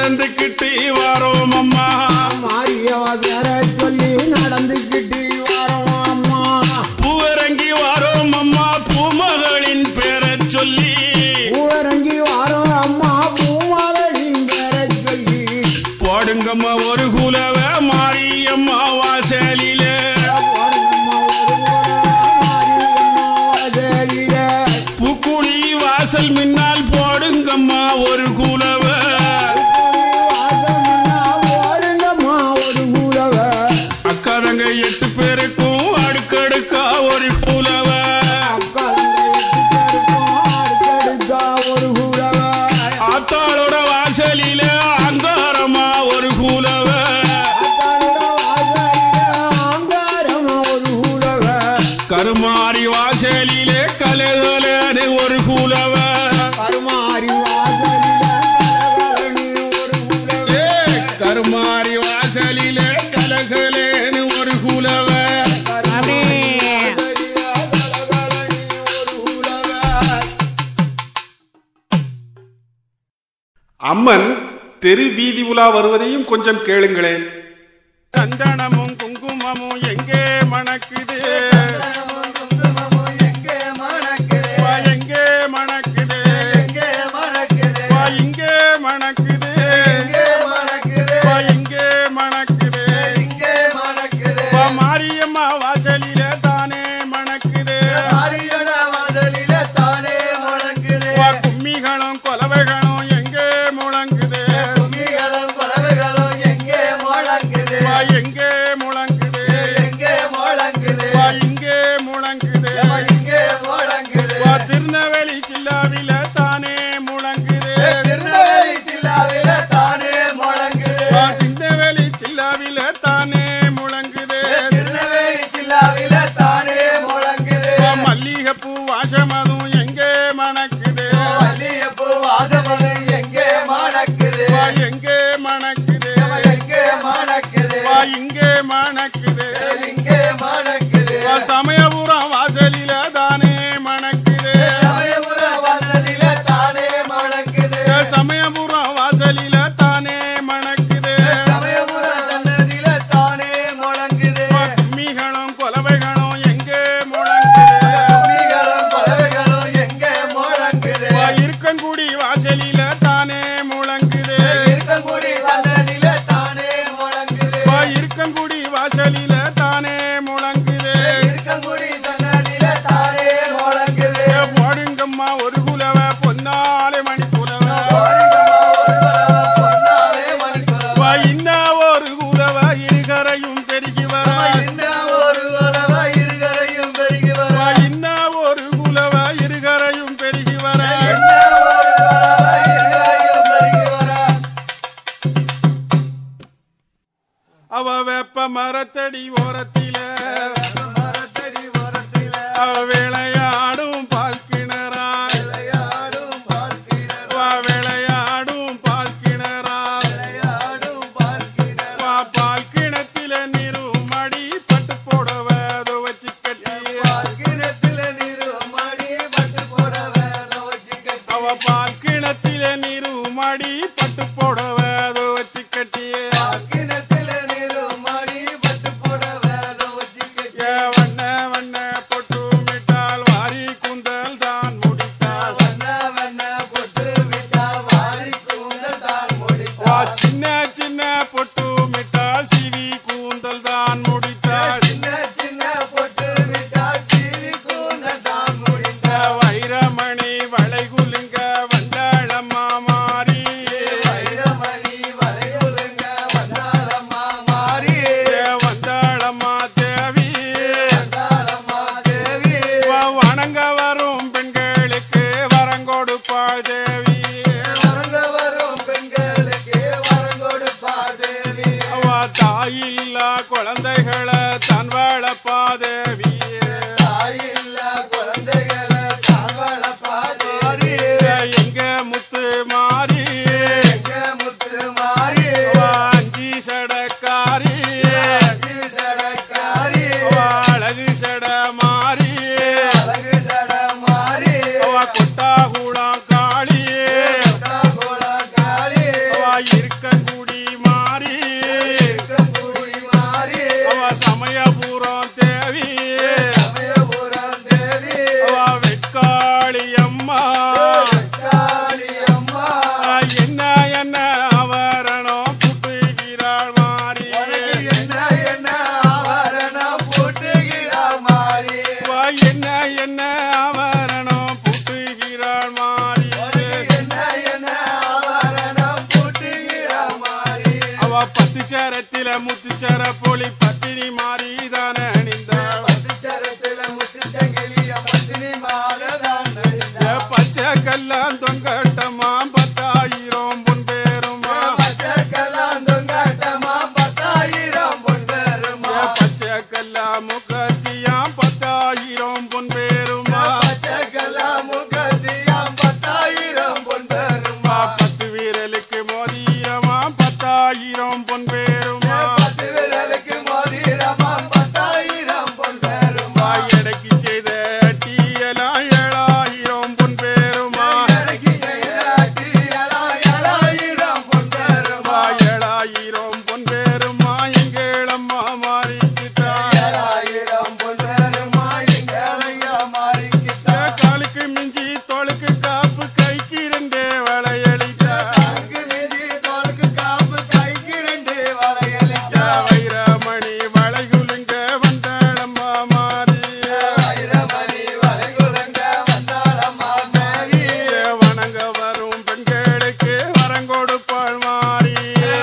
[SPEAKER 1] நடந்துக்கிட்டு வாரோம் அம்மா
[SPEAKER 3] மாரியவ பேர சொல்லி நடந்துக்கிட்டு வாரோம் அம்மா
[SPEAKER 1] பூவரங்கி வாரோம் அம்மா பூமகளின் பேரை சொல்லி
[SPEAKER 3] பூவரங்கி வாரோம் அம்மா பூமகளின் பேரை சொல்லி
[SPEAKER 1] போடுங்கம்மா ஒரு குலவ மாரியம்மா வாசலில பூக்குழி வாசல் மின்னால் போடுங்கம்மா ஒரு குலவ அக்காரங்க 8 பேருக்கும் அடுக்கடுக்கா ஒரு குலவ ஆத்தாளோட வாசலில அங்காரமா ஒரு குலவ கருமாரி வாசலிலே கலகலன்னு ஒரு குலவ கருமாரி வாசலிலே கலகலன்னு ஒரு குலவ
[SPEAKER 2] அம்மன் தெரு வீதி உலா வருவதையும் கொஞ்சம் கேளுங்களேன்.
[SPEAKER 1] சந்தனமும் குங்குமமும் எங்கே மணக்குது எங்கே மணக்குது இங்கே மணக்குது இங்கே மணக்குது மாரியம்மா வாசலில தானே மணக்குது கும்மிகளும் கொலவைகளும் எங்கே முழங்குது எங்கே முழங்குது இங்கே முழங்குது திருநெல்வேலி சில்லாவில தானே முழங்குது திருநெல்வேலி சில்லாவில தானே முழங்குது மல்லிகைப்பூ வாசமதும் எங்கே மணக்குது எங்கே மணக்குது இங்கே மணக்குது சமயபுரம் வாசலில தானே மணக்குது சமயபுரம் வாசலில தானே மணக்குது கும்மிகளும் கொலவைகளும் எங்கே முழங்குது இருக்கங்குடி வாசலில தானே முழங்குது இருக்கங்குடி வாசலில தானே முழங்குது போடுங்கம்மா ஒரு குலவ பொன்னாலே மணி குலவ இன்ன ஒரு குலவ இருகரையும் பெருகி வர இன்ன ஒரு குலவ இருகரையும் பெருகி வர அவ வெப்ப மரத்தடி ஓரத்தில அவ விளையாடும் பால் கிணறா விளையாடும் பால் கிணறா பால் கிணத்தில நீருமடி பட்டு போடவ வச்சு கட்டி அவ பால் கிணத்தில நீருமடி பட்டு போடவ வச்சு கட்டி குழந்தைகளை தான் வளர்ப்பா தேவி எங்க முத்து மாறி அஞ்சி சடக்காரி அழகு சட மாறி கொட்டா கூடா காளி இருக்க பட்டுச்சரத்தில முத்துச்சர போலி பத்தினி மாறிதான அணிந்தாள் பச்சை கல்லாம் தொங்கட்டமா 10,000 பொன் பேருமா பச்சை கல்லா முகத்தியாம் 10,000 பொன் பேருமா 10 வீரலுக்கு மோதிரமா 10,000 பொன் பேருமா எடைக்கு செய்த அட்டியலாம் 7,000 பொன் பேருமா 7,000 பொன் பேருமா எங்களம்மா மாறிக்கிட்டான் காலுக்கு மிஞ்சி தோளுக்கு காப்பு கைக்கு 2 வளையளித்தா வைரமணி வளைகுலுங்க வந்தாளம்மா மாறி வணங்க வரும் பெண்களுக்கு வரங்கொடுப்பாள் மாறி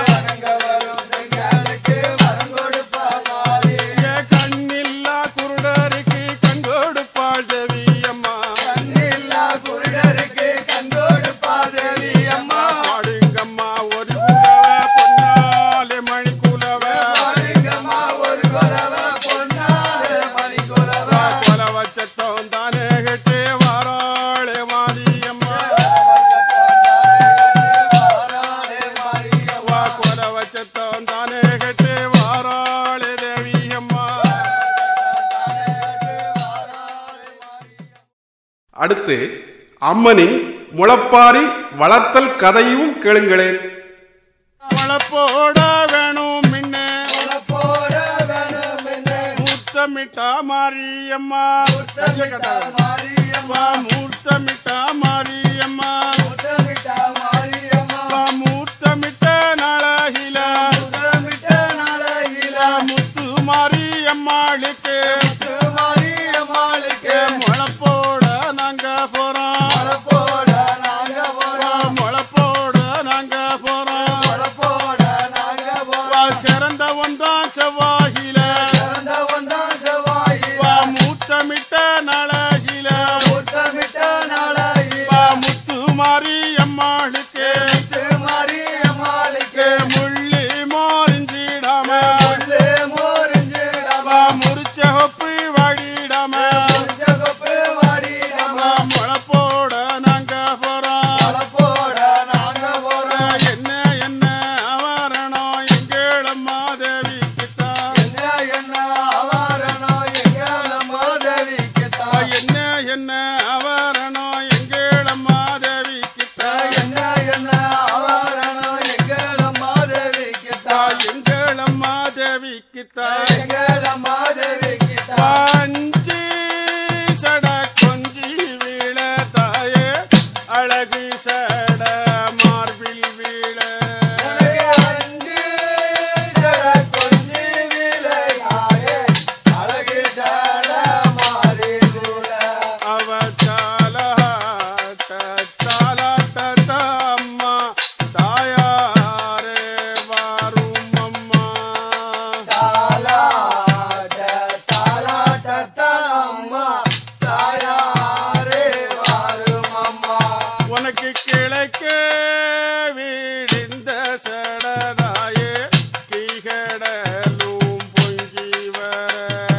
[SPEAKER 1] கண்ணில்லா குருடருக்கு கண்கொடுப்பாள் தேவியம்மா பாடுங்கம்மா ஒரு குலவ பொன்னாலே மணி குலவ கொல வச்சத்தோம் தானே கட்டு வாராளே மாரியம்மா கொல வச்சத்தோம் தானே கட்டு வாராளே தேவியம்மா.
[SPEAKER 2] அடுத்து அம்மனின் முளப்பாரி வளர்த்தல் கதையும் கேளுங்களேன்.
[SPEAKER 1] முளப்போட வேணும் முன்ன மூர்த்தமிட்டா மாரியம்மா மூர்த்தமிட்டா மாரியம்மா மூர்த்தமிட்ட நாளகில முத்து மாரியம்மாளுக்கு முளப்போட நாங்க போறோம் முளப்போட நாங்க போறோம் சிறந்த ஒன்றாம் செவ்வாயில மூத்தமிட்ட நாளகில முத்து மாரியம்மாளுக்கு முள்ளி மோரிஞ்சிடாம முறிச்சகப்பு வாடிடாம முளப்போட நாங்க போறோம் என்ன என்ன அவரணம் எங்களம்மா தேவி கிட்டா என்ன என்ன அவரணம் எங்களம்மா தேவி கிட்டா எங்களம்மா தேவி கிட்டா பஞ்சி சட கொஞ்சி வீழ தாயே அழகு சட மார்பில் வீழ அவ தாலாட்ட அம்மா தாயாரே வாரும் அம்மா உனக்கு கிழக்க வீடிந்த சடதாயே கீகடலும் பொங்கி வர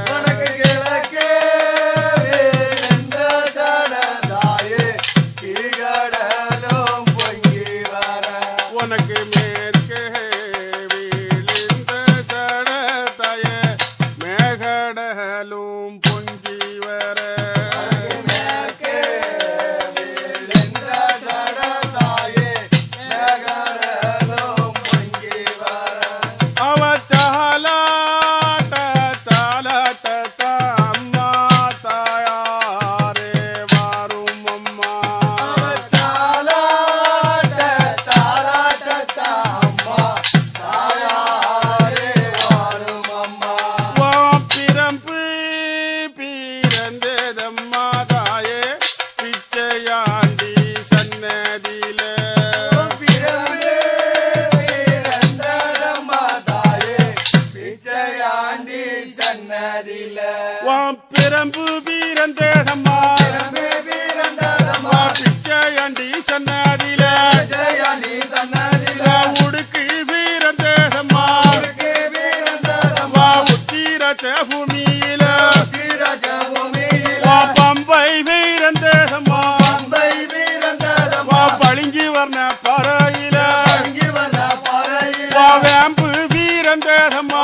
[SPEAKER 1] உனக்கு மேற்கே வீழிந்த சடதாயே மேகடலும் பொங்கி வர அவ தாலாட்ட அம்மா தாயாரே வாரும் அம்மா பிரம்பு சிலம்பு வீரந்தேதம்மா பிச்சையண்டி சன்னதில உடுக்கு வீரந்தேதம்மா உத்திரச்ச பூமியில பம்பை வீரந்தேதம்மா பளிங்கி வர்ண பறையில வேம்பு வீரந்தேதம்மா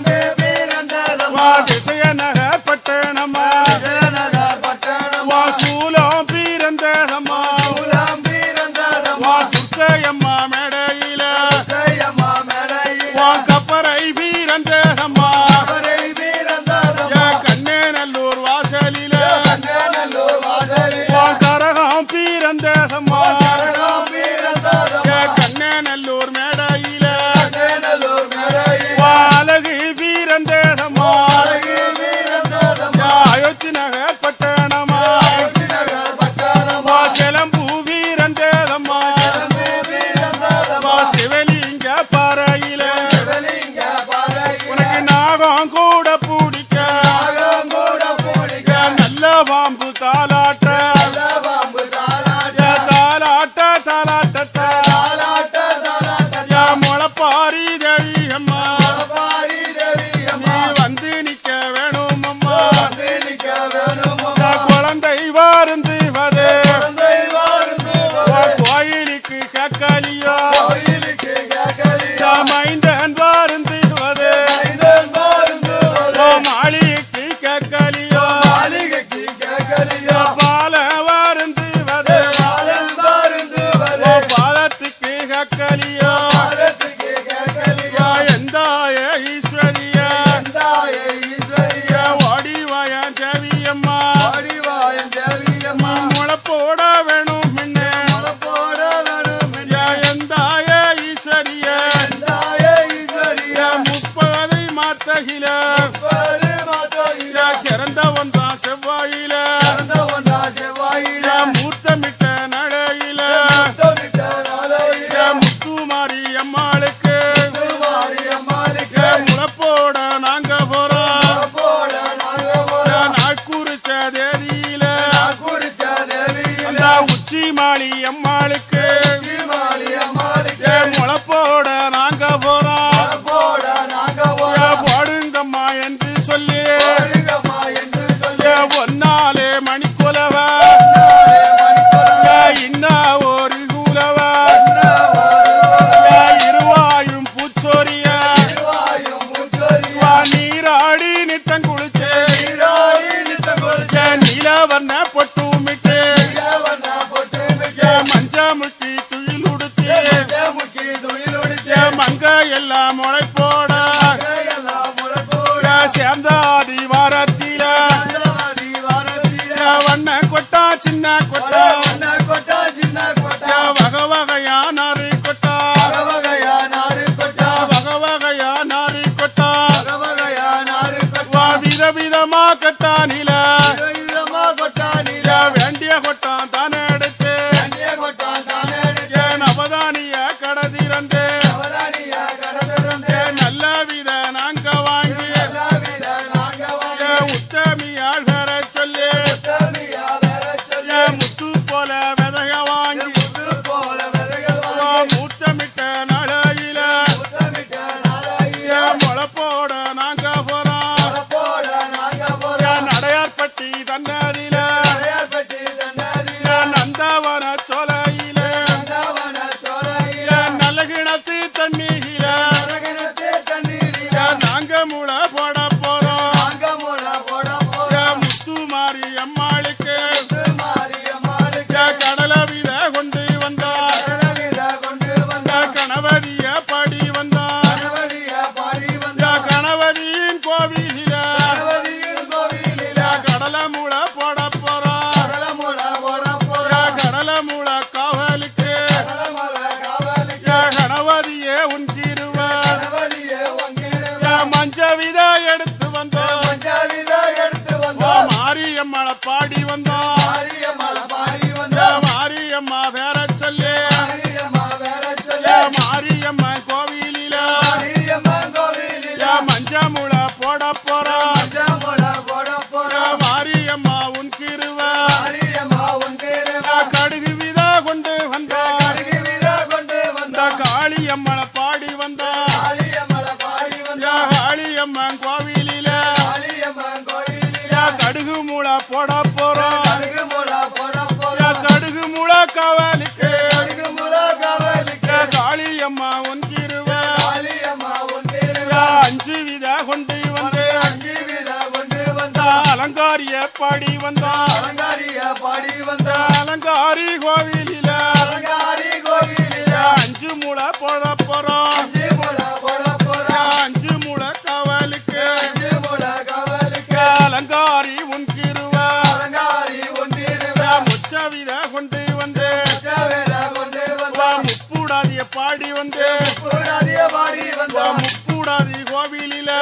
[SPEAKER 1] திசையநக பட்டணமா சூலம் வீரந்தேதம்மா துர்க்கையம்மா மேடையில கப்பரை வீரந்தேதம்மா கண்ணேநல்லூர் வாசலில கரகம் வீரந்தேதம்மா கண்ணேநல்லூர் மேடையில அழகு வீரந்தேதம்மா அயோத்தி நகர் பட்டணமா சிலம்பு வீரந்தேதம்மா சிவலிங்க பாறையில உனக்கு நாகம் கூட பிடிக்க நல்ல பாம்பு தாலாட்ட முளப்பாரி தேவி அம்மா நீ வந்து நிக்க வேணும் அம்மா குழந்தை வாருந்து வது கோயிலுக்கு கேட்கலியோ மைந்தன் வாருந்து வது மாளிகைக்கு கேட்கலியோ பால வாருந்து வது பாலத்துக்கு கேட்கலியோ எந்தாய ஈஸ்வரிய ஓடிவாய தேவியம்மா முளப்போட வேணும் முன்னே எந்தாய ஈஸ்வரிய 30 மாத்தகில சிறந்தவன் தான் செவ்வாயில மூர்த்தமிட்ட நடையில முத்துமாரி அம்மாளுக்கு முளப்போட நாங்க போறோம் நாட்குறிச்ச தேதியில அந்த உச்சி மாளி அம்மாளுக்கு முளப்போட நாங்க போறோம் போடுங்கம்மா என்று சொல்லி ஒன்னாலே மணிக்குலவ இன்னா ஒரு குலவ இருவாயும் பூச்சோரிய நீராடி நித்தம் குளிச்சு நீலவர்ண பொட்டுமிட்டு மஞ்சமுட்டி துயில் உடுத்தி மங்க எல்லாம் முளைப்போட சேர்ந்தாதி வாரத்தில வண்ண கொட்டா சின்ன கொட்டா வகை வகையா நாரி கொட்டா வகை வகையா நாரி கொட்டா விதவிதமா கட்டானில வேண்டிய கொட்டான் தானே எடுத்து நவதானிய கடதிறந்து நல்ல வித நாங்க வாங்கி உத்தமியாள் வர சொல்லி முத்து போல விதைய வாங்கி மூத்தமிட்ட நடையில முளப்போட நாங்க போறோம் நடையார்பட்டி தன்னதில நந்தவன சோலையில நல்லகிணத்து தண்ணீரில நாங்க முளை போட போறோம் முத்துமாரி அம்மாளுக்கு கடல வித கொண்டு வந்தார் கணவதிய பாடி வந்தார் கணவதியின் கோவிலில கடல முளை போட போறோம் கடல முளை காவலுக்கு கணவதியே உன் திருவர் மஞ்ச வித எடுத்து வந்தோம் மாரியம்மளை பாடி வந்தோம் மாரியம்மா வேற சொல்லி மாரியம்மன் கோவிலில மஞ்ச முளை போட போறோம் மாரி பாடி வந்தான் காளியம்மன் கோவிலில கடுகு மூளை போட போறோம் கடுகு மூளை காவலுக்கு காளியம்மா உன் கிருபை 5 வித கொண்டு வந்து அலங்காரிய பாடி வந்தான் அலங்காரி கோவிலில 5 மூளை போட போறோம் 5 மூளை காவலுக்கு அலங்காரி உன் கிருபை முச்சவித கொண்டு வந்து முப்பூடாதிய பாடி வந்து முப்பூடாதி கோவிலில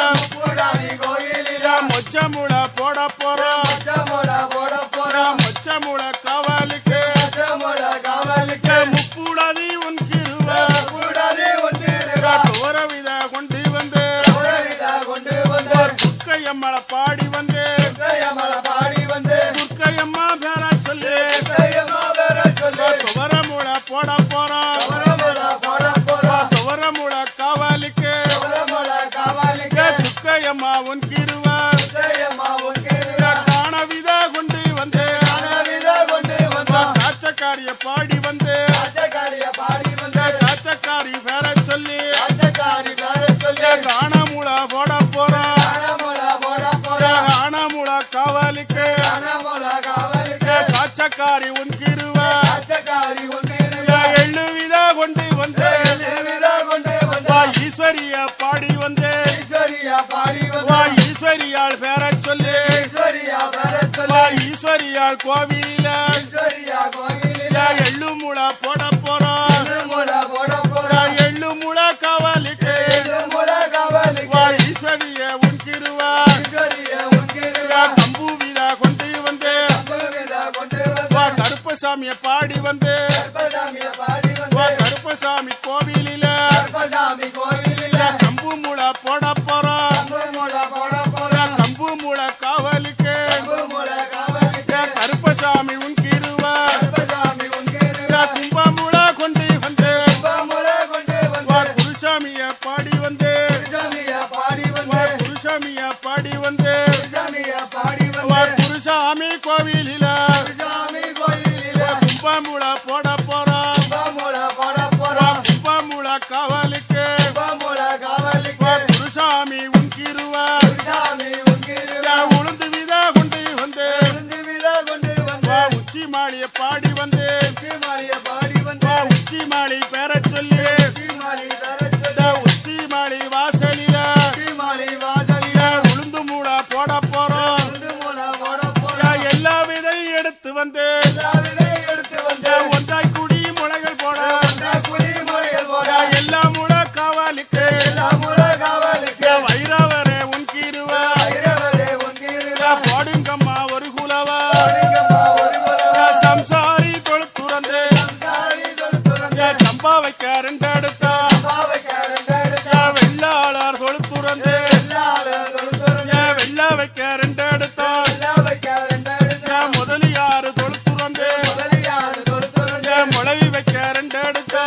[SPEAKER 1] மொச்சமுள போட போறோம் மொச்சமுள காவலுக்கு முப்பூடாதி உன் கிருபை துவரவித கொண்டு வந்து துர்க்கையம்மள பாடி வந்து துர்க்கையம்மா பேர சொல்லி துவரமுள போட போறோம் துவரமுள காவலுக்கு துர்க்கையம்மா உன் கிருபை காணவித கொண்டு வந்து காச்சக்காரிய பாடி வந்து காச்சக்காரி பேர சொல்லி காணமுள போட போறோம் காணமுள காவலுக்கு காச்சக்காரி உன் கிருபை 7 வித கொண்டு வந்து ஈஸ்வரிய பாடி வந்து ஈஸ்வரியாள் பேர சொல்லி ஈஸ்வரியாள் கோவிலில 7 முளை போட போறோம் 7 முளை காவலுக்கு ஈஸ்வரிய உன் கிருபை கம்பு வித கொண்டு வந்து கருப்பசாமிய பாடி வந்து கருப்பசாமி கோவிலில கம்பு முளை போட போறோம் கம்பு முளை காவலுக்கு கருப்பசாமி உன் கிருபை கும்பமுளை கொண்டு வந்து குருசாமிய பாடி வந்து குருசாமிய பாடி வந்து குருசாமி கோவிலில கும்பமுளை போட போறோம் கும்பமுளை காவலுக்கு குருசாமி உன் கிருபை உளுந்து வித கொண்டு வந்து உச்சி மாளிய பாடி வந்து உச்சி மாளி பேர சொல்லி உச்சி மாளி வாசலில உளுந்து மூட போட போறோம் எல்லா விதையும் எடுத்து வந்து ஒன்றாய் குடி முளைகள் போட எல்லா முள காவலுக்கு வைரவரே உன் கிருபை போடுங்கம்மா ஒரு குலவா சம்சாரி தொழுத்துறந்து சம்பா வைக்க 2 எடுத்தா வெள்ளாளர் தொழுத்துறந்து வெள்ள வைக்க 2 எடுத்தா முதலியாறு தொழுத்துறந்து முளவி வைக்க 2 எடுத்தா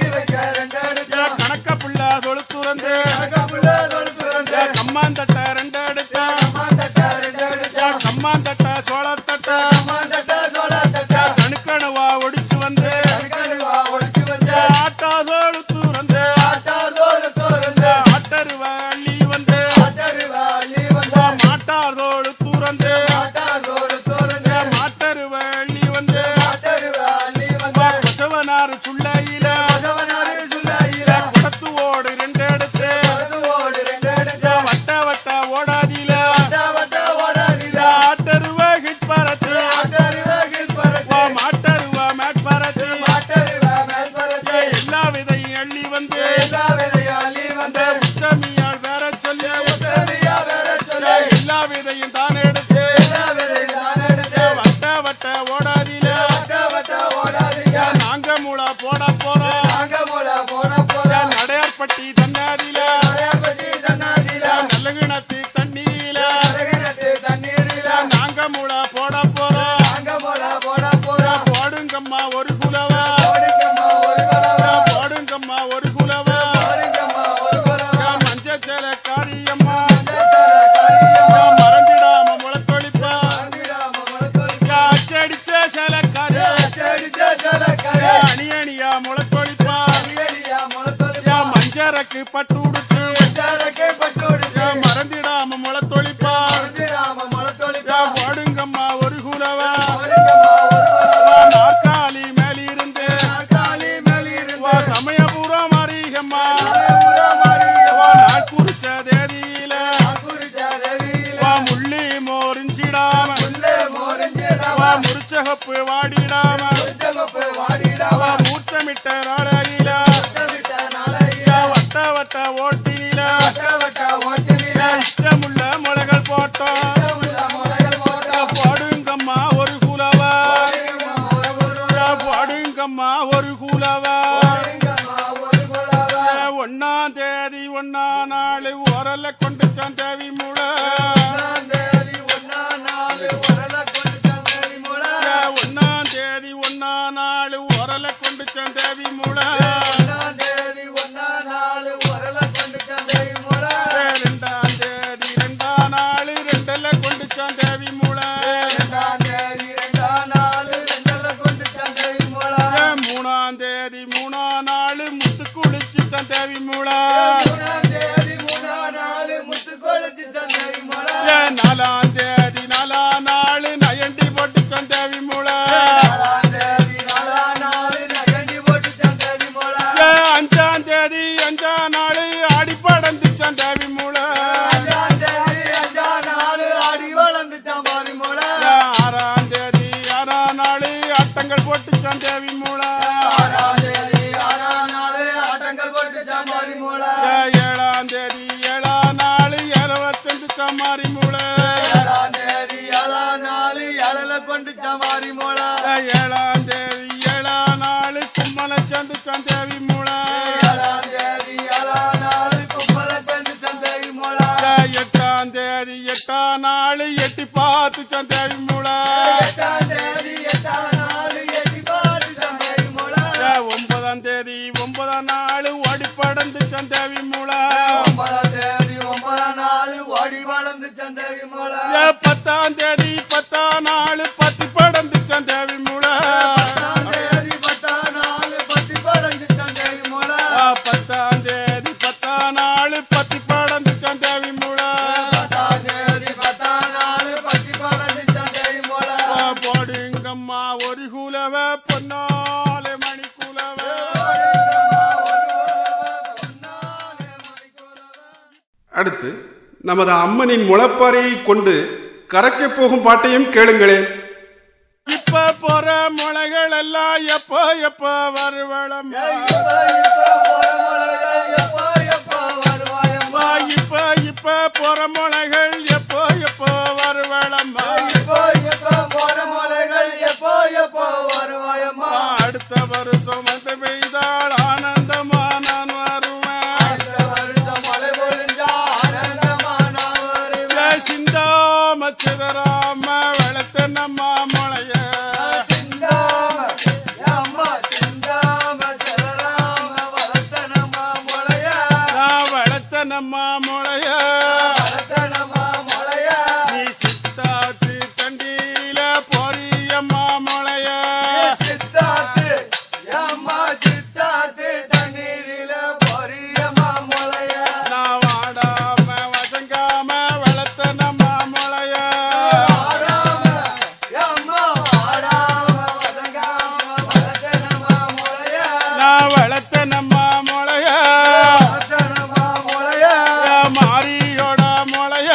[SPEAKER 1] கணக்க புள்ள தொழுத்துறந்து கம்மாந்தட்ட 2 எடுத்தா கம்மாந்தட்ட சோளத்தட்ட கணுக்கணுவா ஒடிச்சு வந்து ஆட்டா தொழுத்துறந்து ஆட்டருவ அள்ளி வந்து மாட்டார் தொழுத்துறந்து மாட்டருவ அள்ளி வந்து பசவனாறு சுள்ளையில குடத்து ஓடு 2 எடுத்து பட்டு உடுத்து மறந்திடாம முளத்தொழிப்பா போடுங்கம்மா ஒரு குலவா நாற்காலி மேலிருந்து சமயபுரம் அறிகம்மா நாட்குறிச்ச தேதியில முள்ளி மோரிஞ்சிடாம முறிச்சகப்பு வாடிடாம மூத்தமிட்ட நாளையில வட்ட வட்ட ஓட்டினில இஷ்டமுள்ள முளைகள் போட்டோம் பாடுங்கம்மா ஒரு குலவா பாடுங்கம்மா ஒரு குலவா ஒன்னாம் தேதி ஒன்னா நாள் உரல கொண்டு சந்தேவி முள ஒன்னாம் தேதி ஒன்னா நாள் உரல கொண்டு சந்தேவி முள ரெண்டாம் தேதி ரெண்டாம் நாள் ரெண்டல கொண்டு சந்தேவி முள மூணாம் தேதி மூணாம் நாள் முத்து குளிச்சு சந்தேவி முள நாலாம் தேதி நாலாம் நாள் நயண்டி போட்டு சந்தேவி முள அஞ்சாம் தேதி அஞ்சாம் நாள் ஆடி படந்து சந்தேவி முள ஆறாம் தேதி ஆறாம் நாள் ஆட்டங்கள் போட்டு சந்தேவி முள ஏழாம் தேதி ஏழாம் நாள் ஏழவச்சந்து சமாரி முள ஏழாம் தேதி ஏழாம் நாள் கும்மல சந்து சந்தேவி முள எட்டாம் தேதி எட்டாம் நாள் எட்டி பார்த்து சந்தேவி முள ஒன்பதாம் தேதி ஒன்பதாம் நாள் ஓடி படந்து சந்தேவி முள பத்தாம் தேதி பத்தாம் நாள் பத்தி படந்து சந்தேவி முள பத்தாம் தேதி பத்தாம் நாள் பத்தி படந்து சந்தேவி முள போடுங்கம்மா ஒரு குலவ பொன்னால மணி குலவ
[SPEAKER 2] அடுத்து நமது அம்மனின் முளைப்பாறையை கொண்டு கரைக்க போகும் பாட்டையும் கேளுங்களேன்.
[SPEAKER 1] இப்ப போற முளைகள் எல்லாம் எப்ப எப்ப வருவளம்மா இப்ப இப்ப போற முளைகள் எப்போ எப்போ வருவளம்மா அடுத்த வருஷம் வந்து பெய்தால் ஆனந்தமா நான் வருவேன் சிந்தாம சிதறாம வளர்த்த நம்ம முளைய வளர்த்த நம்ம முளைய நீ சித்தாத்து தண்டியில போறியம்மா முளைய நான் வாடாம வசங்காம வளர்த்த நம்ம முளைய நான் வளர்த்த நம்ம முளைய மாரியோட முளைய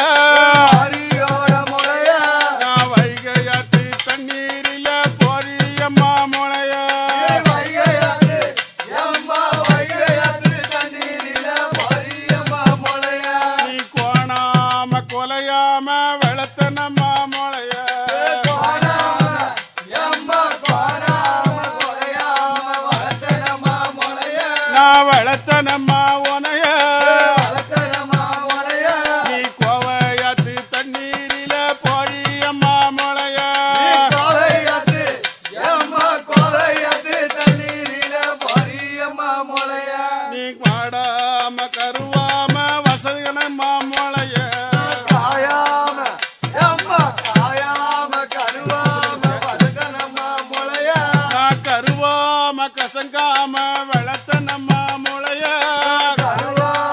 [SPEAKER 1] நான் வைகையாத்து தண்ணீரில போறியம்மா முளைய நீ கோணாம கொலையாம வளர்த்த நம்ம முளைய நான் வளர்த்த நம்ம உனைய நீ கோவையாத்து தண்ணீரில போறியம்மா முளைய நீ வாடாம கருவாம வசகனம்மா முளைய நான் கருவாம கசங்காம வளர்த்த நம்ம முளைய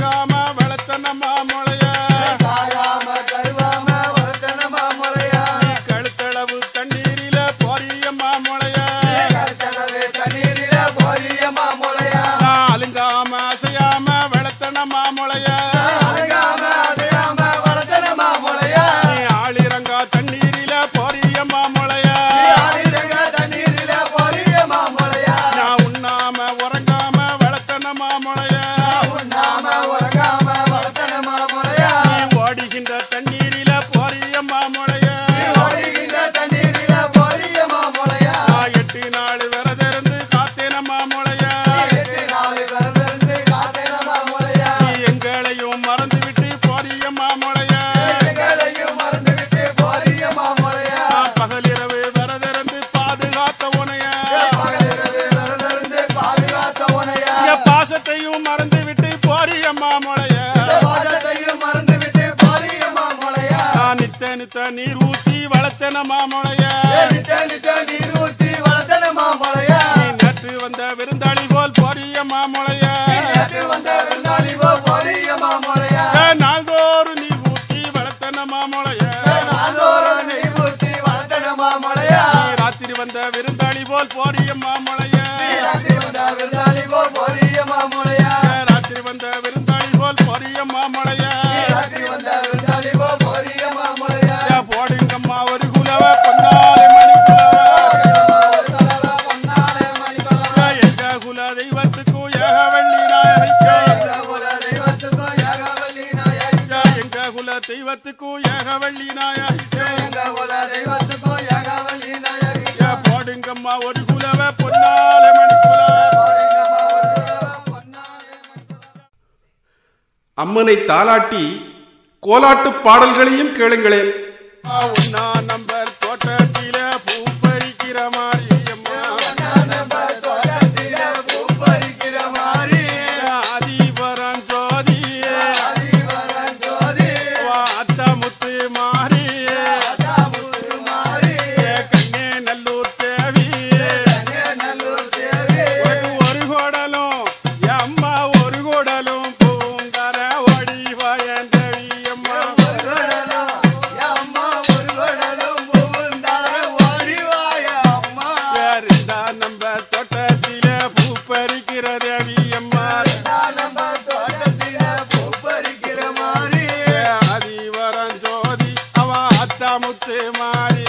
[SPEAKER 1] கருகாம வளர்த்தனமா முளைய கழுத்தளவு தண்ணீரில போரியம்மா முளைய அலுங்காம அசையாம வளர்த்தனமா முளைய ஆளிரங்கா தண்ணீரில போரியம்மா முளைய நான் உண்ணாம உறங்காம வளர்த்தனமா முளைய ஓடுகின்ற தண்ணீரில போரியம்மா முளைய 8 நாள் விரதிருந்து காத்தேனம்மா முளைய எங்களையும் மறந்து விட்டு போரியம்மா முளைய பகலிரவு விரதிருந்து பாதுகாத்த உனைய பாசத்தையும் மறந்து விட்டு போரியம்மா முளைய நித்த நித்த நீர் ஊத்தி வளர்த்தனமா முளைய நீ நேற்று வந்த விருந்தாளி போல் போரியம்மா முளைய நாள்தோறும் நீ ஊத்தி வளர்த்தனமா முளைய நீ ராத்திரி வந்த விருந்தாளி போல் போரியம்மா முளைய ராத்திரி வந்த விருந்தாளி போல் போரியம்மா முளைய போடுங்கம்மா ஒரு குலவ பொன்னாலை மணிக்குலவ எங்க குல தெய்வத்துக்கும் ஏகவள்ளி நாயகிக்கா எங்க குல தெய்வத்துக்கும் ஏகவள்ளி நாயகிக்கா போடுங்கம்மா ஒரு குலவ பொன்னாலை மணிக்குலவ
[SPEAKER 2] அம்மனை தாலாட்டி கோலாட்டு பாடல்களையும் கேளுங்களேன்.
[SPEAKER 1] ஒன்னா நம்பர் தோட்டத்தில பூ பறிக்கிற மாரியம்மா ஆதிபரம் ஜோதி அத்தமுத்து மாறி கண்ணே நல்லூர் தேவி ஒரு கோடலும் அம்மா ஒரு கோடலும் பூங்கர ஒடிவாயன் தேவி அம்மா நம்ம தோட்டத்தில பூ பறிக்கிற தேவி அம்மா ஆதிவரம் ஜோதி அவ அத்தமுத்து மாறி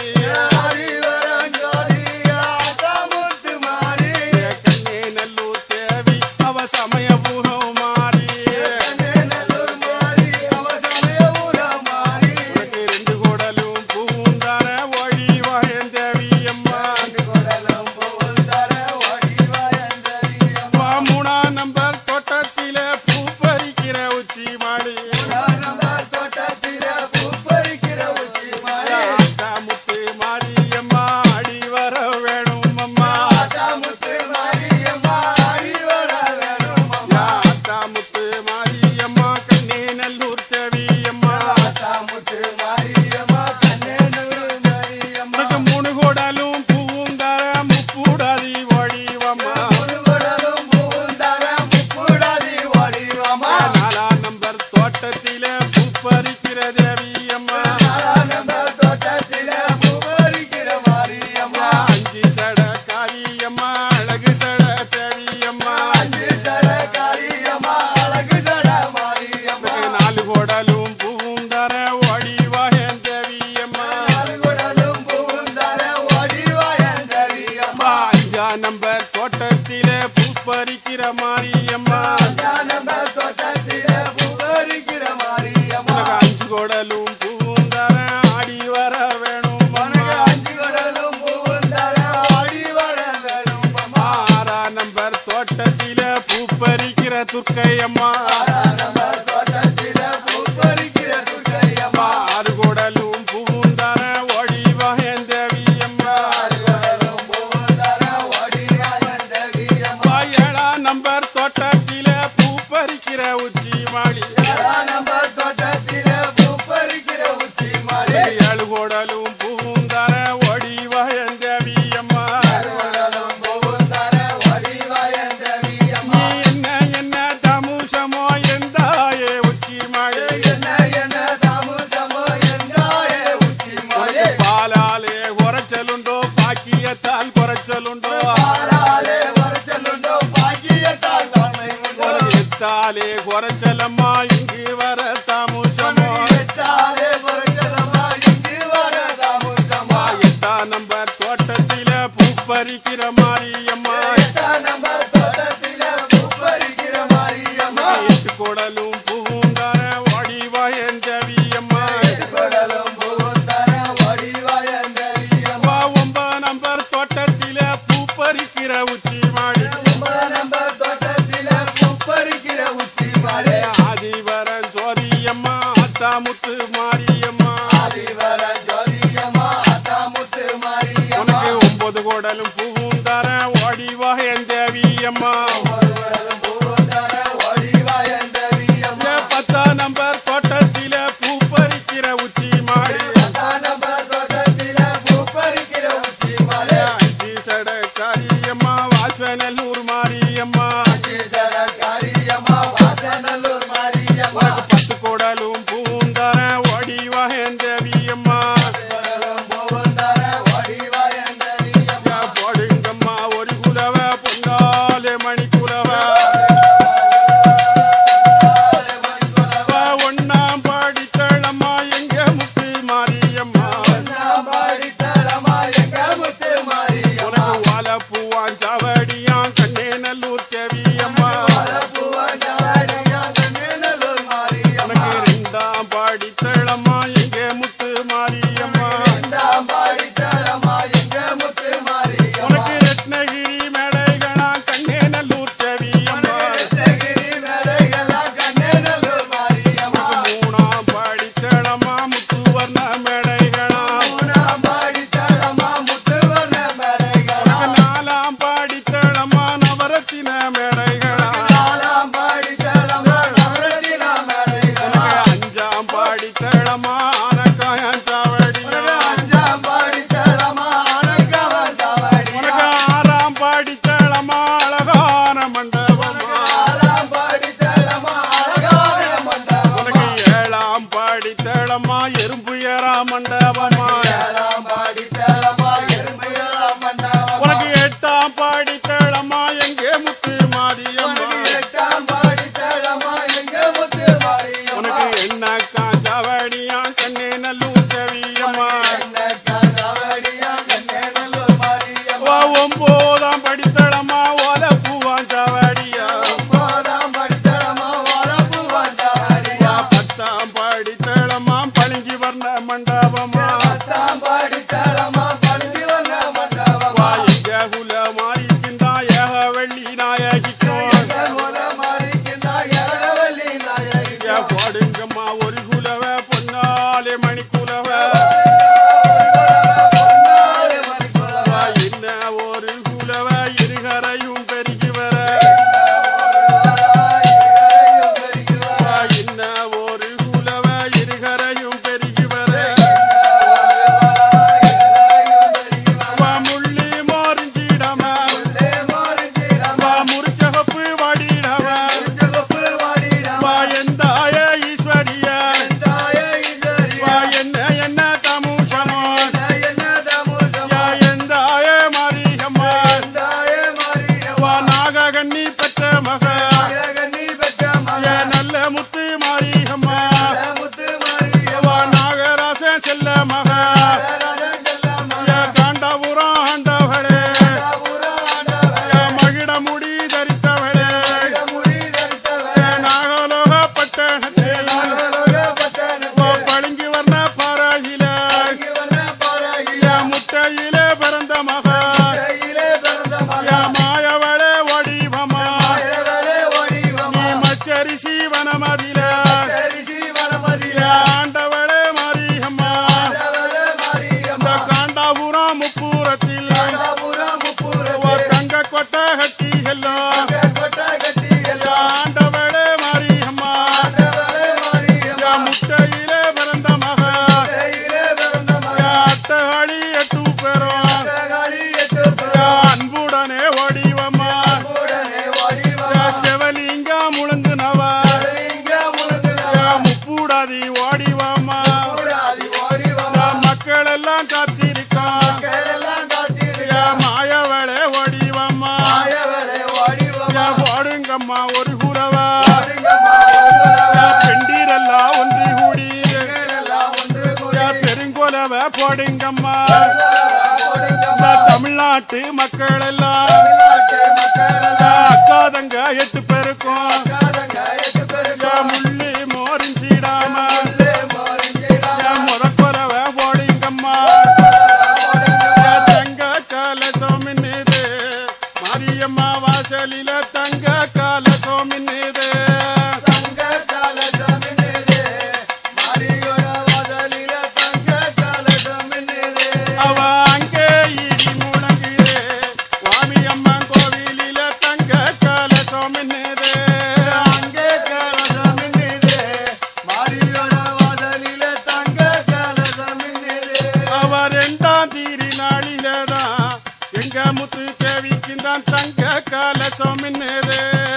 [SPEAKER 1] கண்ணே நல்லூர் தேவி அவ சமயபுரம் மாறி உனக்கு 2 கோடலும் பூந்தார ஒழிவாயன் தேவி அம்மா 3 நம்பர் தோட்டத்தில பூ பறிக்கிற உச்சி மாடி முத்து மாரியம்மா அடி வர வேணும் அம்மா முத்து மாரியம்மா கண்ணே நல்லூர் தேவி அம்மா உனக்கு 3 கோடாலும் பூந்தார முப்பூடாதி ஒழிவம்மா 4 நம்பர் தோட்டத்தில பூ பறிக்கிற தேவி அம்மா 5 சட காரியம்மா அழகு சட தேவி அம்மா 4 கோடலும் பூந்தார ஒழிவாயன் தேவி அம்மா 5 நம்பர் தோட்டத்தில பூ பறிக்கிற மாரியம்மா உனக்கு 5 கோடலும் பூந்தார ஆடி வர வேணும் அம்மா 6 நம்பர் தோட்டத்தில பூ பறிக்கிற துர்க்கை அம்மா 6 கோடலும் பூந்தார ஒழிவாயன் தேவி அம்மா 7 நம்பர் தோட்டத்தில பூ பறிக்கிற உச்சி மாடி 7 கோடலும் பூந்தார ஒழிவாயன் தேவி அம்மா நீ என்ன தமுஷமோ எந்த இங்கு வர தாமுசமோ எட்டா நம்பர் தோட்டத்தில பூ பறிக்கிற மாரியம்மா எட்டு குடலும் பூவும் தார ஓடிவா என் தேவியம்மா 9 நம்பர் தோட்டத்தில பூ பறிக்கிற உச்சி மாடி ஆதிவரன் ஜோதியம்மா அத்தாமுத்து மாரியம்மா உனக்கு 9 குடலும் பூவும் தார ஓடிவா என் தேவியம்மா 10 நம்பர் தோட்டத்தில பூ பறிக்கிற உச்சி மாடி 5 சடக்காரியம்மா வாசநல்லூர் மாரியம்மா உனக்கு 10 குடலும் பூவும் தார ஓடிவா என் தேவியம்மா போடுங்கம்மா ஒரு குலவ பொன்னாலே மணி குலவ 1ஆம் படித்தளம்மா எங்க முத்து மாரியம்மா உனக்கு வாழப்பூவான் சாவடியான் கண்ணே நல்லூர் தேவியம்மா உனக்கு 2ஆம் படித்தளம்மா எங்க முத்து மாரியம்மா உனக்கு ரத்னகிரி மேடைகளா கண்ணே நல்லூர் தேவியம்மா உனக்கு 3ஆம் படித்தளம்மா முத்துவர்ண மேடைகளா உனக்கு 4ஆம் படித்தளம்மா நவரத்தின மேடைகளா உனக்கு 5ஆம் படித்தளம்மா ஆனக்காயன் சாவடியா உனக்கு 6ஆம் படித்தளம்மா அழகான மண்டபமா உனக்கு 7ஆம் படித்தளம்மா எறும்பு ஏறா மண்டபமா உனக்கு 8ஆம் படித்தளம்மா எங்கே முத்து மாரியம்மா உனக்கு என்ன காஞ்சாவடியா கண்ணே நல்லூர் தேவியம்மா 9ஆம் படித்தளம்மா ஓல பூவான் சாவடியா 10ஆம் படித்தளம்மா பளிங்கி வர்ண மண்டபமா எங்க குல மாறிக்கின்றா ஏக வெள்ளி நாயகிக்கும் போடுங்கம்மா ஒரு குலவ பொன்னாலே மணி குலவ என்ன ஒரு குலவ இருகரையும் பெருகி வர என்ன ஒரு குலவ இருகரையும் பெருகி வர முள்ளி மோரிஞ்சிடம முறிச்சகப்பு வாடிடவ எந்தாய ஈஸ்வரிய என்ன தமுஷமோ எந்தாய மாரியம்மா நாககண்ணி பெற்ற மக நல்ல முத்து மாரியம்மா நாகராச செல்ல மக காண்டாபுரம் ஆண்டவளே மகிட முடி தரித்தவளே நாகலோக பட்டணத்தில் பளிங்கி வர்ண பாறையில முட்டையில பிறந்த மக மாயவளே வடிவமா நீ மச்சரிசி வனமதில ஆண்டவளே மாரியம்மா இந்த காண்டாபுரம் முப்பூரத்தில் தங்க கொட்டை கட்டி எல்லாம் ஆண்டவளே மாரியம்மா முட்டையிலே பிறந்த மக அட்டகாளி 8 பேரும் அன்புடனே வடிவம்மா செவலிங்க முழுங்குனவ போடுங்கம்மா தமிழ்நாட்டு மக்கள் எல்லாம் அக்கா தங்க 8 பேருக்கும் முள்ளி மோரின் சீடாம முதக்குறவ போடுங்கம்மா தங்க கால சோமின்னுது மாரியம்மா வாசலில தங்க கால சோமின்னுது முத்து தேவிக்குந்தான் தங்க கால சோமின்னுது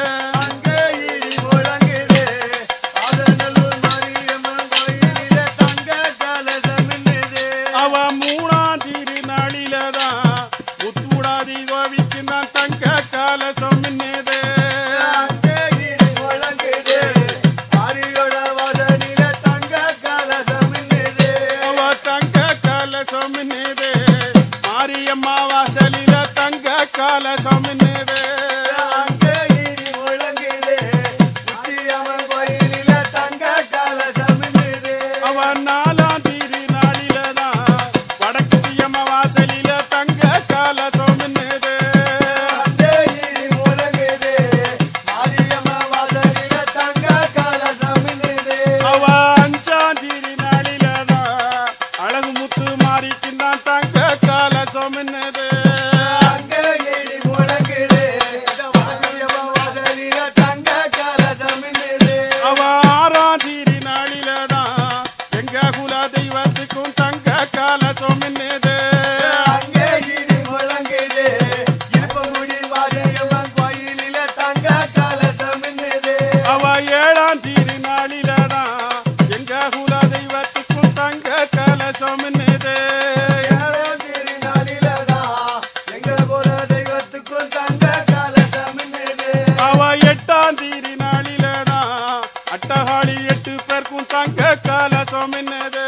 [SPEAKER 1] அவ 3ஆம் திருநாளிலதான் முத்துடாதி கோவிக்குந்தான் தங்க கால சோமின்னுது அவ தங்க கால சோமின்னுது மாரியம்மா வாசலில தங்க கால சோமின்னுது அவ 4ஆம் திருநாளிலதான் வடக்கு தீயம்மா வாசலில தங்க கால சோமின்னுது அவ 5ஆம் திருநாளிலதான் அழகு முத்து மாறிக்குந்தான் தங்க கால சோமின்னுது அவ 6ஆம் திருநாளிலதான் எங்க குல தெய்வத்துக்கும் தங்க கால சோமின்னுது அவ 7ஆம் திருநாளிலதான் எங்க குல தெய்வத்துக்கும் தங்க கால சோமின்னுது அவ 8ஆம் திருநாளிலதான் அட்டகாளி 8 பேருக்கும் தங்க கால சோமின்னுது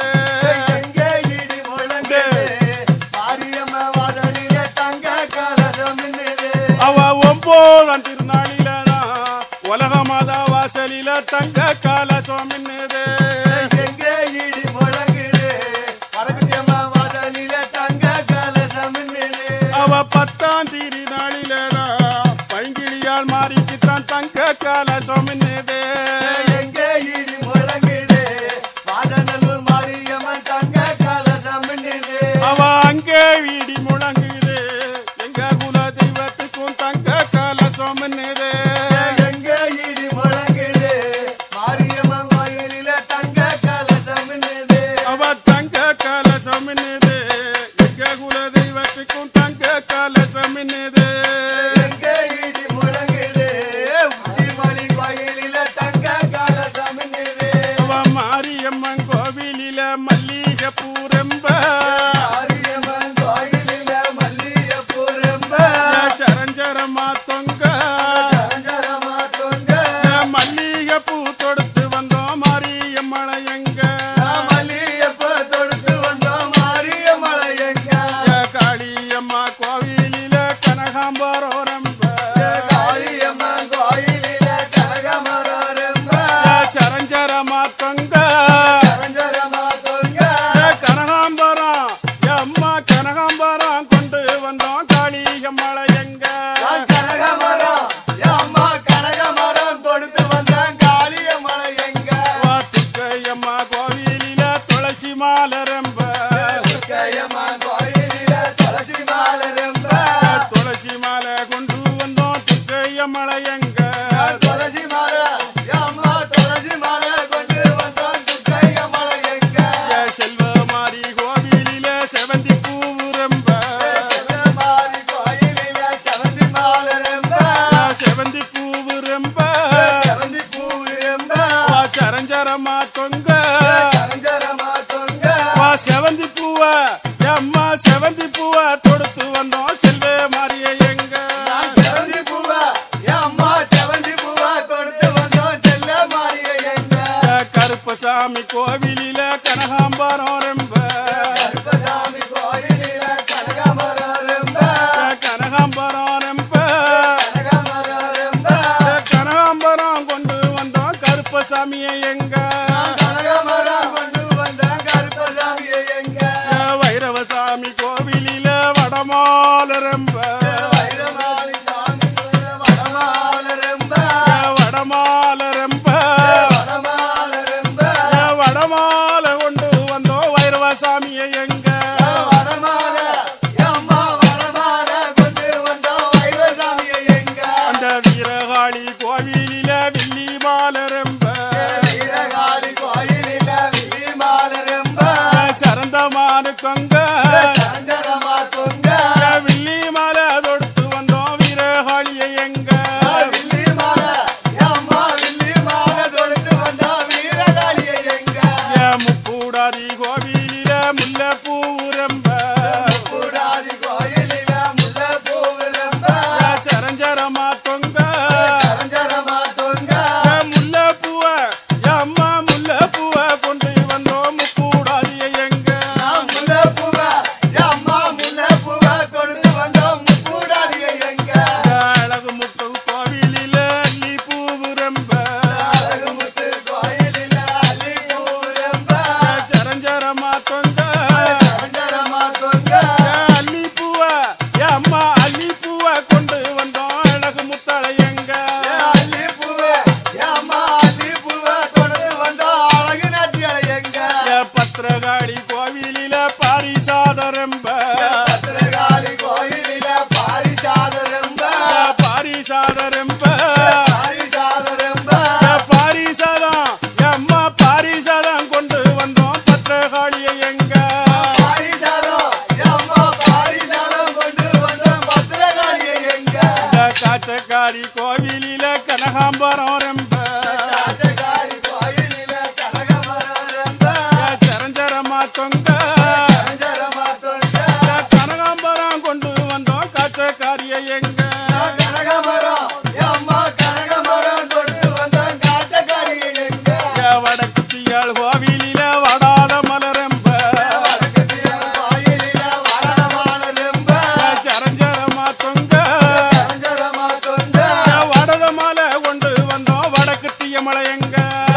[SPEAKER 1] அவ 9ஆம் திருநாளிலதான் உலக மாதா வாசலில தங்க கால சோமின்னுது அவ 10ஆம் திருநாளிலதான் பைங்கிளியால் மாறிக்குத்தான் தங்க கால சோமின்னுது அவ அங்கே வீடி முழங்குது எங்க குல தெய்வத்துக்கும் தங்க கால சோமின்னுது அவ தங்க கால சோமின்னுது எங்க குல தெய்வத்துக்கும் தங்க கால சோமின்னுது அவ மாரியம்மன் கோவிலில மல்லிகை பூரம்ப சரஞ்சரமா தொங்க மல்லிகை பூ தொடுத்து வந்தோம் மாரியம்மளை எங்க காளியம்மா கோவிலில கனகாம்பரம் ரொம்ப சரஞ்சரமா தொங்க கனகாம்பரம் அம்மா கனகாம்பரம் கொண்டு வந்தோம் காளியம்மளை எங்க துக்கையம்மா கோவிலில துளசி மாலை ரொம்ப துளசி மாலை கொண்டு வந்தோம் துக்கையம்மளை எங்க செல்வ மாறி கோவிலில செவந்தி பூ ரொம்ப செவந்தி பூ ரொம்ப சரஞ்சரமா தொங்க செவந்தி பூவ அம்மா செவந்தி பூவ தொடுத்து வந்தோம் செல்வ மாறிய எங்க கருப்ப கருப்பசாமி கோவிலில கனகாம்பரம் ரெம்ப
[SPEAKER 4] கருப்பசாமி கோயிலில கனகாம்பரம் ரெம்ப
[SPEAKER 1] கனகாம்பரம் ரெம்ப
[SPEAKER 4] கனகாம்பரம் ரெம்ப
[SPEAKER 1] கனகாம்பரம் கொண்டு வந்தோம் கருப்பசாமியை எங்க
[SPEAKER 4] கனகாம்பரம் கொண்டு வந்த கருப்பசாமியை எங்க
[SPEAKER 1] வைரவசாமி கோவிலில வடமால ரெம்ப
[SPEAKER 4] வைரமாலி சாமி வடமால ரெம்ப
[SPEAKER 1] வடமால ரெம்ப
[SPEAKER 4] வடமால ரெம்ப
[SPEAKER 1] வடமால கொண்டு வந்தோம் வைரவசாமியை எங்க
[SPEAKER 4] வடமால அம்மா வடமால கொண்டு வந்த வைரசாமியை எங்க
[SPEAKER 1] அந்த வீரகாளி கோவிலில வில்லி மால ரெம்ப
[SPEAKER 4] வீரகாளி கோயிலில வில்லிமால ரெம்ப
[SPEAKER 1] சரந்தமான கொங்க
[SPEAKER 4] சஞ்சரமா தொங்க
[SPEAKER 1] வில்லி மாலை தொடுத்து வந்தோம் வீரகாளியை எங்க
[SPEAKER 4] வில்லிமால அம்மா வில்லிமால தொடுத்து வந்த வீரகாளியை எங்க
[SPEAKER 1] முக்கூடாதி கோவிலில முல்லைப்பூ ரெம்ப
[SPEAKER 4] கூடாதி கோயிலில முல்லைப்பூ ரெம்ப
[SPEAKER 1] சரஞ்சரமா தொங்க
[SPEAKER 4] சஞ்சரமா தொங்க
[SPEAKER 1] முல்லைப்பூவ அம்மா முல்லைப்பூவ கொண்டு வந்தோம் முக்கூடாதியை எங்க
[SPEAKER 4] முல்லைப்பூவ அம்மா முல்லைப்பூவ தொடுத்து வந்த கூடாதியை எங்க
[SPEAKER 1] அழகு முத்து கோவிலில அள்ளி பூ ரெம்ப
[SPEAKER 4] அழகுமுத்து கோயிலில அள்ளிப்பூ ரெம்ப
[SPEAKER 1] சரஞ்சரமா தொங்க
[SPEAKER 4] சஞ்சரமா தொங்க
[SPEAKER 1] அள்ளிப்பூவ அம்மா அள்ளிப்பூவ கொண்டு வந்தோம் அழகு முத்தளை எங்க
[SPEAKER 4] அள்ளிப்பூவே அம்மா அள்ளிப்பூவ தொடுத்து வந்த அழகு நாச்சியாரை எங்க
[SPEAKER 1] பத்திரகாளி கோவிலில பாரிசாத ரெம்ப
[SPEAKER 4] பத்திரகாளி கோயிலில பாரிசாத ரெம்ப
[SPEAKER 1] பாரிசாத ரெம்ப
[SPEAKER 4] பாரிசாத ரெம்ப
[SPEAKER 1] பாரிசாதம் அம்மா பாரிசாதம் கொண்டு வந்தோம் பத்திரகாளியை எங்க
[SPEAKER 4] பாரிசாதம் அம்மா பாரிசாதம் கொண்டு வந்த பத்திரகாளியை எங்க
[SPEAKER 1] காச்சக்காரி கோவிலில கனகாம்பரம் ரெம்ப
[SPEAKER 4] ராஜகாரி கோயிலில கனகமரம் ரெம்ப
[SPEAKER 1] சரஞ்சரமா தொங்க
[SPEAKER 4] சஞ்சரமா தொங்க
[SPEAKER 1] கனகாம்பரம் கொண்டு வந்தோம் காச்சக்காரியை எங்க
[SPEAKER 4] கனகமரம் அம்மா கனகமரம் கொண்டு வந்த காச்சகாரியை எங்க
[SPEAKER 1] வடக்குத்தியாள் கோவிலில வடாத மலரெம்ப
[SPEAKER 4] வடக்குத்திய கோயிலில வடமால ரெம்ப
[SPEAKER 1] சரஞ்சரமா தொங்க
[SPEAKER 4] சஞ்சரமா தொங்க
[SPEAKER 1] வடத மலை கொண்டு வந்தோம் வடக்குத்திய மலை எங்க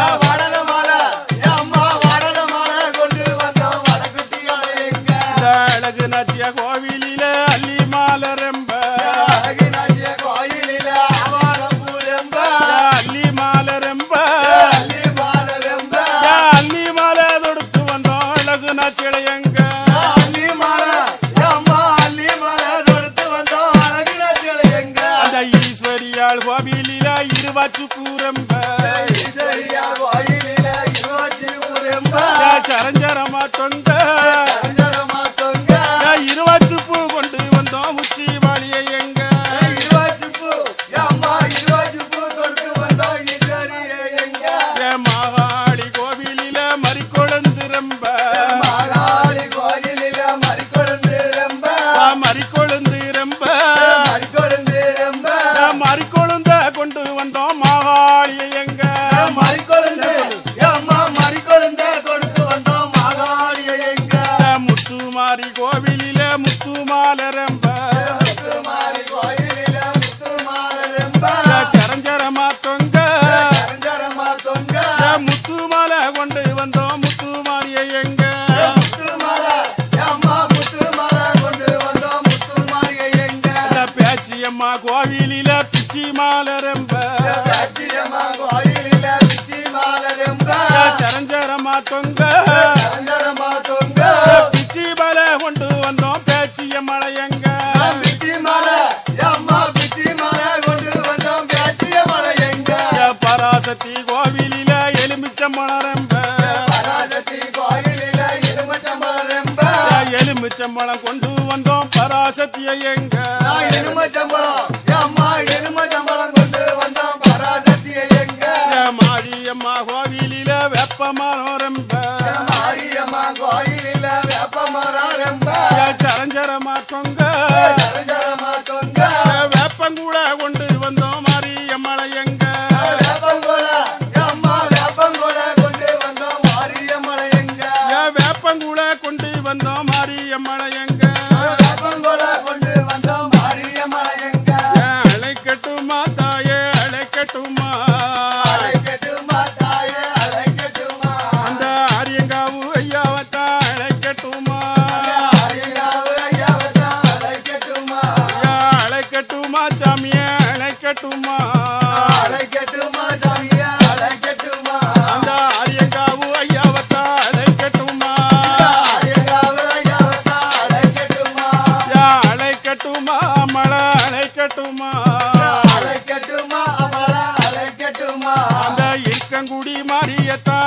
[SPEAKER 4] வடமால அம்மா வடமால கொண்டு வந்த வடக்குத்தியாரை எங்க
[SPEAKER 1] அழகு நச்சிய கோவிலில அள்ளி மாலை ரெம்ப
[SPEAKER 4] அழகினாச்சிய கோயிலில ஆவாரம்பூ ரெம்ப
[SPEAKER 1] அள்ளி மாலை ரெம்ப
[SPEAKER 4] அள்ளிமால ரெம்ப
[SPEAKER 1] அள்ளி மாலை தொடுத்து வந்தோம் அழகு நச்சிய எங்க
[SPEAKER 4] அள்ளிமால அம்மா அள்ளிமால தொடுத்து வந்த அழகினாச்சியாரை எங்க
[SPEAKER 1] அந்த ஈஸ்வரியாள் கோவிலில இருவாச்சு பூரம்ப
[SPEAKER 4] ஈஸ்வரியா கோயிலில இருவாச்சிப்பூ ரெம்ப
[SPEAKER 1] சரஞ்சரமா தொங்க
[SPEAKER 4] சஞ்சரமா தொங்க
[SPEAKER 1] இருவாச்சு பூ கொண்டு வந்தோம் உச்சி வாளியை எங்க
[SPEAKER 4] இருவாச்சிப்பூ அம்மா இருவாச்சிப்பூ தொடுத்து வந்த ஈஸ்வரியை எங்க
[SPEAKER 1] மாகாளி கோவிலில மறிக்கொழுந்து ரெம்ப
[SPEAKER 4] மாகாளி கோயிலில மறிக்கொழுந்து ரெம்ப
[SPEAKER 1] மறிக்கொழுந்து ரெம்ப
[SPEAKER 4] மறிக்கொழுந்து ரெம்ப
[SPEAKER 1] மறிக்கொழுந்த கொண்டு வந்தோம் மாகாளியை எங்க
[SPEAKER 4] மறிக்கொழுந்து அம்மா மறிக்கொழுந்த கொடுத்து வந்தோம் மாகாளியை எங்க
[SPEAKER 1] முத்துமாரி கோவிலில முத்துமால ரெம்ப
[SPEAKER 4] முத்துமாரி கோயிலில முத்துமால ரெம்ப
[SPEAKER 1] சரஞ்சரமா தொங்க
[SPEAKER 4] சஞ்சரமா தொங்க
[SPEAKER 1] முத்துமால கொண்டு வந்தோம் முத்துமாரியை எங்க
[SPEAKER 4] முத்துமால அம்மா முத்துமால கொண்டு வந்தோம் முத்துமாரியை எங்க
[SPEAKER 1] பேச்சியம்மா கோவிலில பிச்சி மாலை ரெம்ப
[SPEAKER 4] ராஜ்யம்மா கோயிலில பிச்சி மால ரெம்ப
[SPEAKER 1] சரஞ்சரமா தொங்க
[SPEAKER 4] சஞ்சரமா தொங்க
[SPEAKER 1] பிச்சி மலை கொண்டு வந்தோம் பேச்சிய மலை எங்க
[SPEAKER 4] பிச்சி மால அம்மா பிச்சி மால கொண்டு வந்தோம் பேச்சிய மலை எங்க
[SPEAKER 1] பராசக்தி கோவிலில எலுமிச்சம்பழம் ரெம்ப
[SPEAKER 4] பராசக்தி கோயிலில எலுமிச்சம்பழம் ரெம்ப
[SPEAKER 1] எலுமிச்சம்பழம் கொண்டு வந்தோம் பராசக்தியை எங்க
[SPEAKER 4] எலுமிச்சம்பழம் அம்மா எலுமிச்சம்பழம் கொண்டு வந்தோம் பராசக்தியை எங்க
[SPEAKER 1] மாரியம்மா கோவிலில வெப்பமரம் ரெம்ப
[SPEAKER 4] மாரியம்மா கோயிலில வேப்பமரம் ரெம்ப
[SPEAKER 1] சரஞ்சரமா தொங்க
[SPEAKER 4] சரஞ்சரமா தொங்க
[SPEAKER 1] வேப்பங்கூட கொண்டு வந்தோம் மாரியம்மளை எங்க
[SPEAKER 4] வேப்பங்கோட அம்மா வேப்பங்கோட கொண்டு வந்தோம்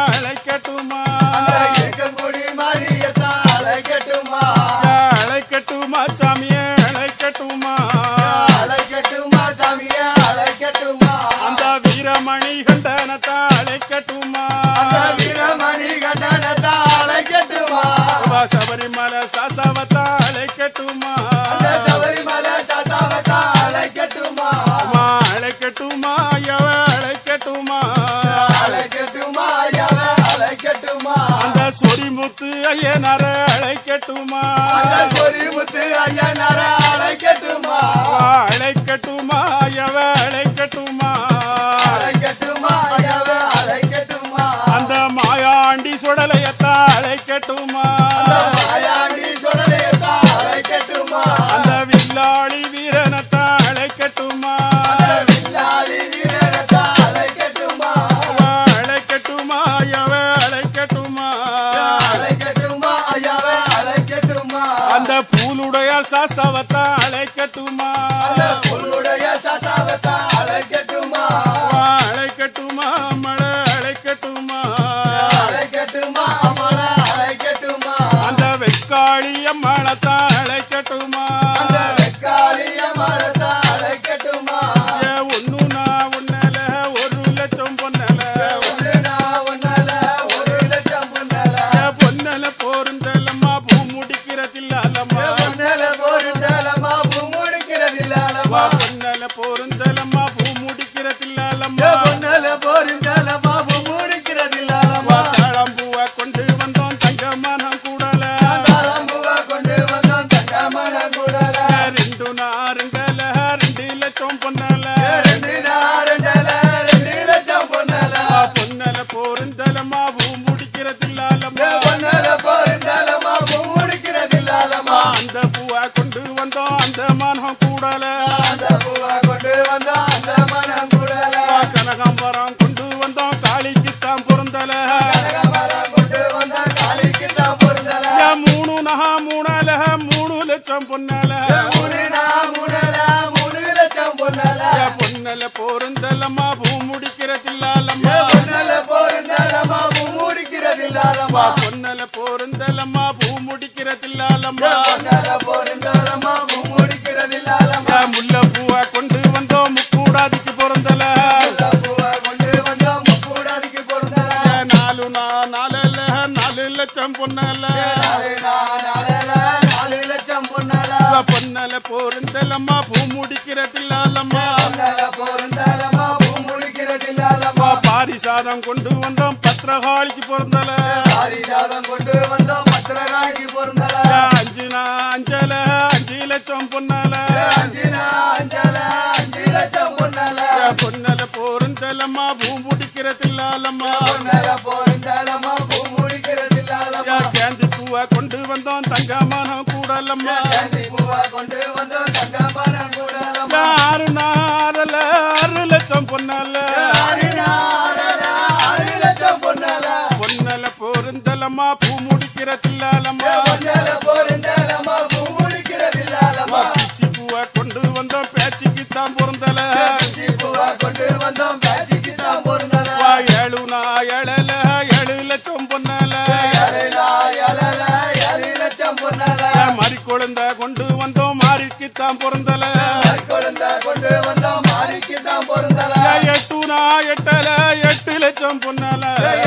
[SPEAKER 1] அழைக்கட்டுமா
[SPEAKER 4] இருக்கங்குடி மாரியத்தா அழைக்கட்டுமா
[SPEAKER 1] அழைக்கட்டுமா சாமியே அழைக்கட்டுமா
[SPEAKER 4] அழைக்கட்டுமா சாமியே அழைக்கட்டுமா
[SPEAKER 1] அந்த வீரமணி கண்டனத்தா அழைக்கட்டுமா
[SPEAKER 4] அந்த வீரமணி கண்டனத்தா அழைக்கட்டுமா
[SPEAKER 1] சபரிமலை சாசாவத்தா அழைக்கட்டுமா
[SPEAKER 4] அந்த சபரிமலை சாசாவத்தா அழைக்கட்டுமா
[SPEAKER 1] அழைக்கட்டுமா யவ அழைக்கட்டுமா
[SPEAKER 4] அழைக்கட்டுமா யவ அழைக்கட்டுமா
[SPEAKER 1] அந்த சொரிமுத்து ஐயனார அழைக்கட்டுமா
[SPEAKER 4] அந்த சொரிமுத்து ஐயனார அழைக்கட்டுமா
[SPEAKER 1] அழைக்கட்டுமா யவ அழைக்கட்டுமா
[SPEAKER 4] அழைக்கட்டுமா யவ அழைக்கட்டுமா
[SPEAKER 1] அந்த மாயாண்டி சுடலையத்தா அழைக்கட்டுமா
[SPEAKER 4] அந்த மாயாண்டி சுடலையத்தா அழைக்கட்டுமா
[SPEAKER 1] அந்த வில்லாளி வீரனத்தா அழைக்கட்டுமா
[SPEAKER 4] அந்த வில்லாளி வீரனத்தா அழைக்கட்டுமா
[SPEAKER 1] அழைக்கட்டுமா யவ அழைக்கட்டுமா
[SPEAKER 4] அழைக்கட்டுமா யவ அழைக்கட்டுமா
[SPEAKER 1] அந்த பூலுடைய சாஸ்தாவத்தா அழைக்கட்டுமா
[SPEAKER 4] அந்த புல்லுடைய சாசாவத்தா அழைக்கட்டுமா
[SPEAKER 1] அழைக்கட்டுமா மழை அழைக்கட்டுமா
[SPEAKER 4] அழைக்கட்டுமா அமல அழைக்கட்டுமா
[SPEAKER 1] அந்த வெக்காளி அம்மாளத்தா அழைக்கட்டுமா
[SPEAKER 4] அந்த வெக்காளிய மரத்தா அழைக்கட்டுமா
[SPEAKER 1] ஒன்னு நான் ஒன்னல 1,00,000 பொன்னல
[SPEAKER 4] ஒன்றுனா ஒன்னல 1,00,000 பொன்னல
[SPEAKER 1] பொன்னல போருந்தலம்மா பூ முடிக்கிறதில்லாலம்மா
[SPEAKER 4] பொன்னல போருந்தலமா பூமுடிக்கிறதில்லாலமா
[SPEAKER 1] பொன்னல போருந்தலம்மா பூ முடிக்கிறதில்லாலம்மா
[SPEAKER 4] பொன்னல போருந்தலமா பூமுடிக்கிறதில்லாலமா
[SPEAKER 1] தாழம்பூவை கொண்டு வந்தோம் தங்கமானம் கூடல
[SPEAKER 4] தாளம்பூவ கொண்டு வந்தோம் தங்கமன கூடல
[SPEAKER 1] 2,00,000 பொன்னல
[SPEAKER 4] 2,00,000 பொன்னல
[SPEAKER 1] பொன்னல போருந்தலம்மா பூ முடிக்கிறதில்லாலம்மா
[SPEAKER 4] பொன்னல போருந்தலமா பூமுடிக்கிறதில்லாலமா
[SPEAKER 1] அந்த பூவை கொண்டு வந்தோம் அந்த மானம் கூடல
[SPEAKER 4] அந்த பூவ கொண்டு வந்தோம் அந்த மனம் கூடல
[SPEAKER 1] கனகாம்பரம் கொண்டு வந்தோம் காளிக்குத்தான் பொருந்தல
[SPEAKER 4] கனகமரம் கொண்டு வந்தோம் காளிக்கு தான் பொருந்தல
[SPEAKER 1] 3,00,000 பொன்னல
[SPEAKER 4] மூணுனா மூணல 3,00,000 பொன்னல
[SPEAKER 1] பொன்னல போருந்தலம்மா பூ முடிக்கிறதில்லாலம்மா
[SPEAKER 4] பொன்னல போருந்தலமா பூமுடிக்கிறதில்லாலமா
[SPEAKER 1] பொன்னல போருந்தலம்மா பூ முடிக்கிறதில்லாலம்மா
[SPEAKER 4] பொன்னல போருந்தலமா பூமுடிக்கிறதில்லாலமா
[SPEAKER 1] முல்லை பூவை கொண்டு வந்தோம் முக்கூடாதிக்கு பொருந்தல
[SPEAKER 4] பூவ கொண்டு வந்தோம் முக்கூடாதிக்கு பொருந்தல
[SPEAKER 1] 4,00,000 பொன்னல
[SPEAKER 4] 4,00,000 பொன்னல
[SPEAKER 1] பொன்னல போருந்தலம்மா பூ முடிக்கிறதில்லாலம்மா
[SPEAKER 4] பொன்னல போருந்தலமா பூமுடிக்கிறதில்லாலமா
[SPEAKER 1] பாரிசாதம் கொண்டு வந்தோம் பத்திரகாளிக்கு பொருந்தல
[SPEAKER 4] பாரிஜாதம் கொண்டு வந்தோம் பத்திரகாளிக்கு பொருந்தல
[SPEAKER 1] 5,00,000 பொன்னல
[SPEAKER 4] 5,00,000 பொன்னல
[SPEAKER 1] பொன்னல போருந்தலம்மா பூ முடிக்கிறதில்லாலம்மா
[SPEAKER 4] பொன்னல போருந்தலமா பூமுடிக்கிறதில்லாலமா
[SPEAKER 1] கேந்தி பூவை கொண்டு வந்தோம் தங்கமானம் கூடலம்மா
[SPEAKER 4] காந்தி பூவ கொண்டு வந்தோம் தங்கமன கூடலமா
[SPEAKER 1] 6,00,000 பொன்னல
[SPEAKER 4] 6,00,000 பொன்னல
[SPEAKER 1] பொன்னல போருந்தலம்மா பூ முடிக்கிறதில்லாலம்மா
[SPEAKER 4] பொன்னல போருந்தலமா பூமுடிக்கிறதில்லாலமா
[SPEAKER 1] பிச்சி பூவை கொண்டு வந்தோம் பேச்சுக்குத்தான் பொருந்தல
[SPEAKER 4] பூவ கொண்டு வந்தோம் காட்சிக்கு தான் பொருந்தல
[SPEAKER 1] 7,00,000 பொன்னல
[SPEAKER 4] 7,00,000 பொன்னல
[SPEAKER 1] மறி குழந்தை கொண்டு வந்தோம் மாறிக்குத்தான் பொருந்தல
[SPEAKER 4] குழந்தை கொண்டு வந்தோம் மாறிக்கு தான் பொருந்தல
[SPEAKER 1] 8,00,000 பொன்னல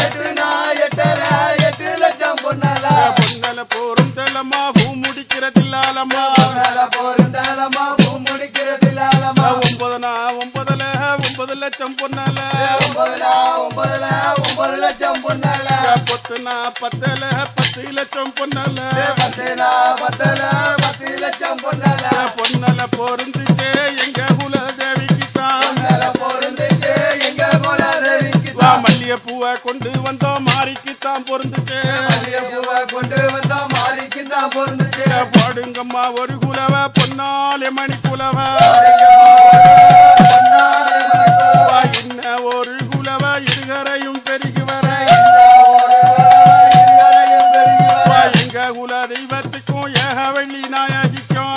[SPEAKER 4] 8,00,000 பொன்னல
[SPEAKER 1] பொன்னல போருந்தலம்மா பூ முடிக்கிறதில்லாலம்மா
[SPEAKER 4] பொன்னல போருந்தலமா பூமுடிக்கிறதில்லாலமா
[SPEAKER 1] 9,00,000 பொன்னல
[SPEAKER 4] 9,00,000 பொன்னல
[SPEAKER 1] 10,00,000 பொன்னல
[SPEAKER 4] 10,00,000 பொன்னல
[SPEAKER 1] பொன்னல பொருந்துச்சே எங்க குல தேவிக்குத்தான்
[SPEAKER 4] பொன்னல பொருந்துச்சே எங்க குலதேவிக்கு
[SPEAKER 1] மல்லிகைப்பூவை கொண்டு வந்தோம் மாறிக்குத்தான் பொருந்துச்சே
[SPEAKER 4] பூவ கொண்டு வந்தோம் மாறிக்கு தான் பொருந்துச்சே
[SPEAKER 1] பாடுங்கம்மா ஒரு குலவ பொன்னாலே மணி குலவ இன்ன ஒரு குலவ இருகரையும் பெருகி வர எங்க குல தெய்வத்துக்கும் ஏக வெள்ளி நாயகிக்கும்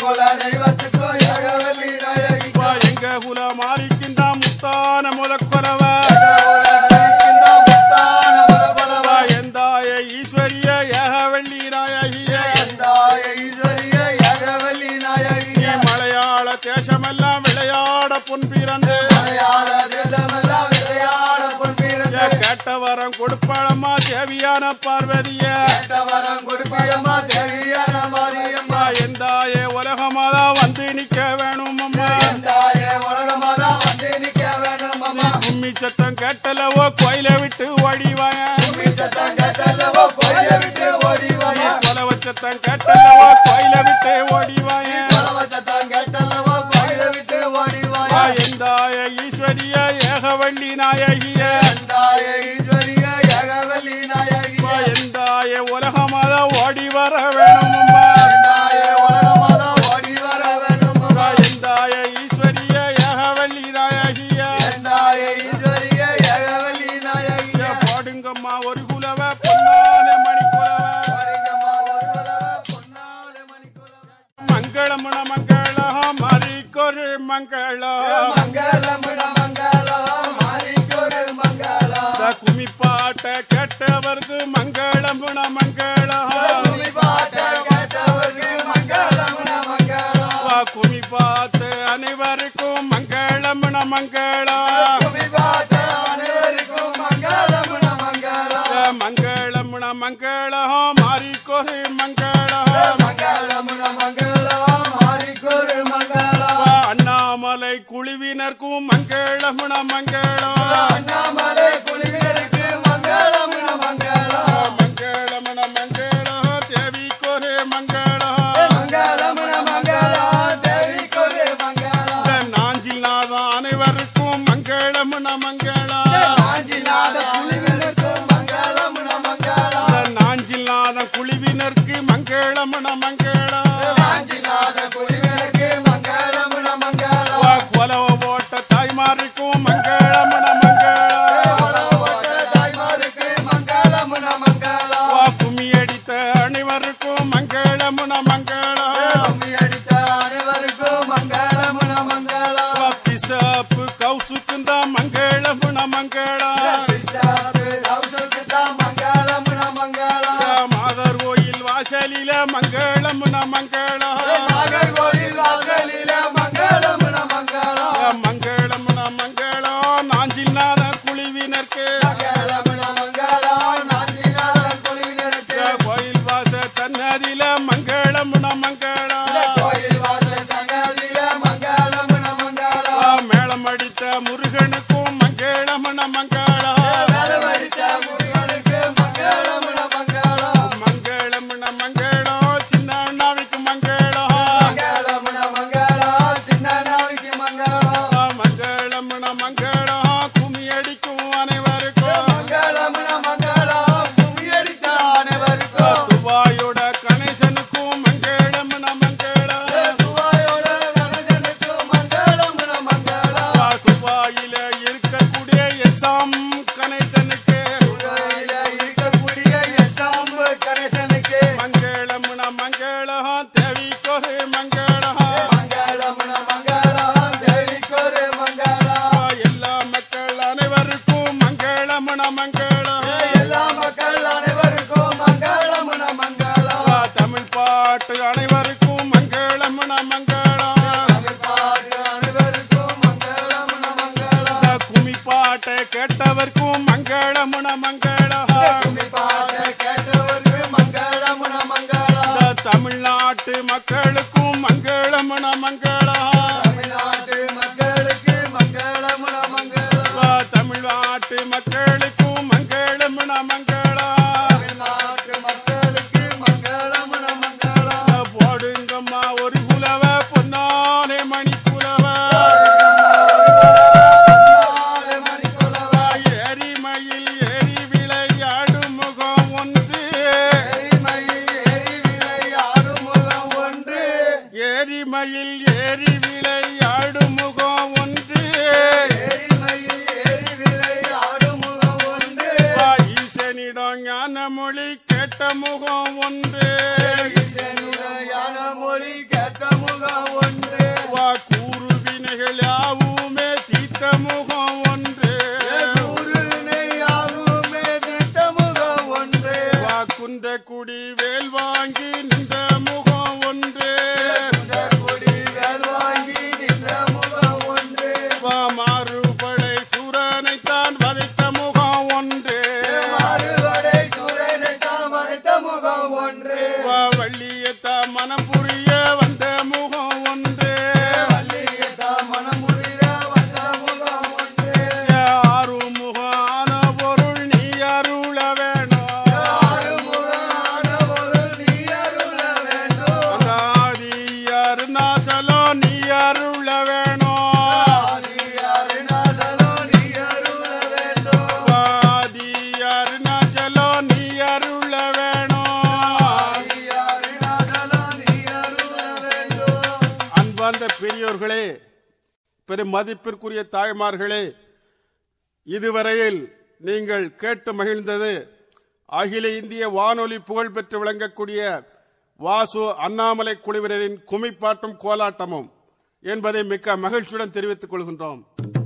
[SPEAKER 1] எங்க குல மாறிக்கின்ற முத்தான முதற்கொலவ கொடுப்பியம்மா தேவியான பார்வதிய
[SPEAKER 4] வரம் கொடுப்பியம்மா தேவியான மாரியம்மா
[SPEAKER 1] எந்தாயே உலகமாதா வந்து நிக்க வேணும் அம்மா
[SPEAKER 4] எந்தாயே உலகமாதா வந்து நிக்க வேணும் அம்மா
[SPEAKER 1] கும்மி சத்தம் கேட்டலவோ கோயில விட்டு ஓடிவாய
[SPEAKER 4] கும்மி சத்தம் கேட்டலவோ கோயில விட்டு ஓடிவாய
[SPEAKER 1] கொலவ சத்தம் கேட்டலவோ கோயில விட்டு ஓடிவாய
[SPEAKER 4] கொலவ சத்தம் கேட்டலவோ கோயில விட்டு ஓடிவாய
[SPEAKER 1] எந்தாய ஈஸ்வரிய ஏகவள்ளி நாயகிய
[SPEAKER 4] எந்தாயே ஈஸ்வரிய ஏகவள்ளி நாயகிய
[SPEAKER 1] எந்தாய உலகமாதா ஓடி வர வேணும் அம்மா
[SPEAKER 4] எந்தாயே உலகமாதா ஓடி வர வேணும் அம்மா
[SPEAKER 1] எந்தாய ஈஸ்வரிய ஏகவள்ளி நாயகிய
[SPEAKER 4] எந்தாயே ஈஸ்வரிய ஏகவள்ளி நாயகிய
[SPEAKER 1] பாடுங்கம்மா ஒரு குலவ பொன்னால மணிக்குலவ
[SPEAKER 4] பாடுங்கம்மா ஒரு குலவ பொன்னால மணிக்குலவ
[SPEAKER 1] மங்களமுன மங்களம் மாரிக்கொரு மங்களம்
[SPEAKER 4] மங்களமுன மங்களம் மாரிக்கொரு மங்களம்
[SPEAKER 1] குமி பாட்ட கேட்டவர்க்கு மங்களமுன மங்களம்
[SPEAKER 4] கும்மி பாட்ட கேட்டவர்க்கு மங்களமுன மங்களம்
[SPEAKER 1] குமி பார்த்து அனைவருக்கும் மங்களமுன மங்களம்
[SPEAKER 4] கும்மி பாட்ட அனைவருக்கும் மங்களமுன மங்களம்
[SPEAKER 1] மங்களமுன மங்களம் மாரிக்கொரு மங்களம்
[SPEAKER 4] மங்களமுன மங்களம் மாரிக்கொரு மங்களம்
[SPEAKER 1] அண்ணாமலை குழுவினருக்கும் மங்களமுன மங்களம்
[SPEAKER 4] அண்ணாமலை குழுவினருக்கு மங்களமுன மங்களம்
[SPEAKER 1] மங்களமுன மங்களம் தேவிக்கொரு மங்களம்
[SPEAKER 4] மங்களமுன மங்களம் தேவிக்கொரு மங்களம்
[SPEAKER 1] நாஞ்சில் நாதம் அனைவருக்கும் மங்களமுன மங்களம்
[SPEAKER 4] ஆஞ்சிநாத குழுவினருக்கு மங்களமுன மங்களம்
[SPEAKER 1] நாஞ்சில் நாதம் குழுவினருக்கு மங்களமுன மங்களம்
[SPEAKER 4] ஆஞ்சிநாத குழுவினருக்கு மங்களமுன மங்களம்
[SPEAKER 1] கொலவ போட்ட தாய்மாருக்கும் மங்களமுன மங்களம்
[SPEAKER 4] தாய்மாருக்கு மங்களமுன மங்களம்
[SPEAKER 1] கும்மி அடித்த அனைவருக்கும் மங்களமுன மங்களம்
[SPEAKER 4] கும்மி அடித்த அனைவருக்கும் மங்களமுன மங்களம்
[SPEAKER 1] பிசாப்பு கௌசுக்கும் தான் மங்களமுன மங்களம்
[SPEAKER 4] பிசாசு கௌசுக்கு தான் மங்களமுன மங்களம்
[SPEAKER 1] மாதர் கோயில் வாசலில மங்களமுன மங்களம்
[SPEAKER 4] நாகர்கோவில் வாசலில மங்களமுன மங்களம்
[SPEAKER 1] மங்களமுன மங்களம் நாஞ்சில் நாத குழுவினருக்கு
[SPEAKER 4] மங்களமுன மங்களம் நாஞ்சிநாத குழுவினருக்கு
[SPEAKER 1] கோயில் வாச சன்னதியில மங்களமுன மங்களம்
[SPEAKER 4] கோயில் வாசல் சன்னதியில மங்களமுன மங்களம்
[SPEAKER 1] மேளம் அடித்த முருகனுக்கும் மங்களமுன மங்களம்
[SPEAKER 4] வேலவடித்த முருகனுக்கு மங்களமுன மங்களம்
[SPEAKER 1] மங்களமுன மங்களம் சின்ன அண்ணாவுக்கு மங்களம்
[SPEAKER 4] மங்களமுன மங்களம் சின்னனாவுக்கு மங்களம்
[SPEAKER 1] மங்களமுன மங்களம் கும்மி அடிக்கும் அனைவருக்கும்
[SPEAKER 4] மங்களமுன மங்களம் கும்மியடித்த அனைவருக்கும்
[SPEAKER 1] துபாயோட கணேசனுக்கும் மங்களமுன மங்களம்
[SPEAKER 4] துவாயோட கணேசனுக்கு மங்களமுன மங்களம்
[SPEAKER 1] துபாயில இருக்கக்கூடிய எஸ்ஆம் கணேசனுக்கு
[SPEAKER 4] துவாயில இருக்கக்கூடிய எஸ்ஆம்பு கணேசனுக்கு
[SPEAKER 1] மங்களமுன மங்களம் தேவிக்கொரு மங்களம்
[SPEAKER 4] மங்களமுன மங்களம் தேவிக்கொரு மங்களம்
[SPEAKER 1] எல்லா மக்கள் அனைவருக்கும் மங்களமுன மங்களம்
[SPEAKER 4] எல்லா மக்கள் அனைவருக்கும் மங்களமுன மங்களம்
[SPEAKER 1] தமிழ் பாட்டு அனைவருக்கும் மங்களமுன மங்களம்
[SPEAKER 4] தமிழ் பாட்டு அனைவருக்கும் மங்களமுன மங்களம்
[SPEAKER 1] கும்மி பாட்டை கேட்டவர்க்கும் மங்களமுன மங்களம்
[SPEAKER 4] கும்மி பாட்டு கேட்டவருக்கு மங்களமுன மங்களம்
[SPEAKER 1] தமிழ்நாட்டு மக்களுக்கும் மங்களமுன மங்களம்
[SPEAKER 4] தமிழ்நாட்டு மக்களுக்கு மங்களமுன மங்களம்
[SPEAKER 1] தமிழ்நாட்டு மக்களுக்கும் மங்களமுன மங்களம்
[SPEAKER 4] தமிழ்நாட்டு மக்களுக்கு மங்களமுன மங்களம்
[SPEAKER 1] போடுங்கம்மா ஒரு குலவ பொன்னாலே மணிக்குலவ
[SPEAKER 4] மணிக்குலவ
[SPEAKER 1] எரிமயில் எரி விளையாடும் முகம் ஒன்று
[SPEAKER 4] எரிமயில் எரி விளையாடும் முகம் ஒன்று
[SPEAKER 1] எரிமயில் ஏறி விளையாடும் முகம் ஒன்று
[SPEAKER 4] எரிமயில் எரி விளையாடும் முகம் ஒன்று
[SPEAKER 1] ஈசனிடம் ஞான மொழி கேட்ட முகம் ஒன்று
[SPEAKER 4] ஈசனுடையான மொழி கேட்ட முகம் ஒன்று
[SPEAKER 1] கூறு வினைகள் யாவுமே தீர்த்த முகம் ஒன்று
[SPEAKER 4] குருனையாகுமே திட்ட முகம் ஒன்று
[SPEAKER 1] குன்ற குடி வேல் வாங்கி நின்ற முகம் ஒன்று
[SPEAKER 4] கொடி வேல் வாங்கி நின்ற முகம் ஒன்று
[SPEAKER 1] மாறுபடை சூரனைத்தான் வதைத்த முகம் ஒன்று
[SPEAKER 4] மாறுவடை
[SPEAKER 1] பெரும் மதிப்பிற்குரிய தாய்மார்களே, இதுவரையில் நீங்கள் கேட்டு மகிழ்ந்தது அகில இந்திய வானொலி புகழ்பெற்று விளங்கக்கூடிய வாசு அண்ணாமலை குழுவினரின் கும்மிப்பாட்டும் கோலாட்டமும் என்பதை மிக்க மகிழ்ச்சியுடன் தெரிவித்துக் கொள்கின்றோம்.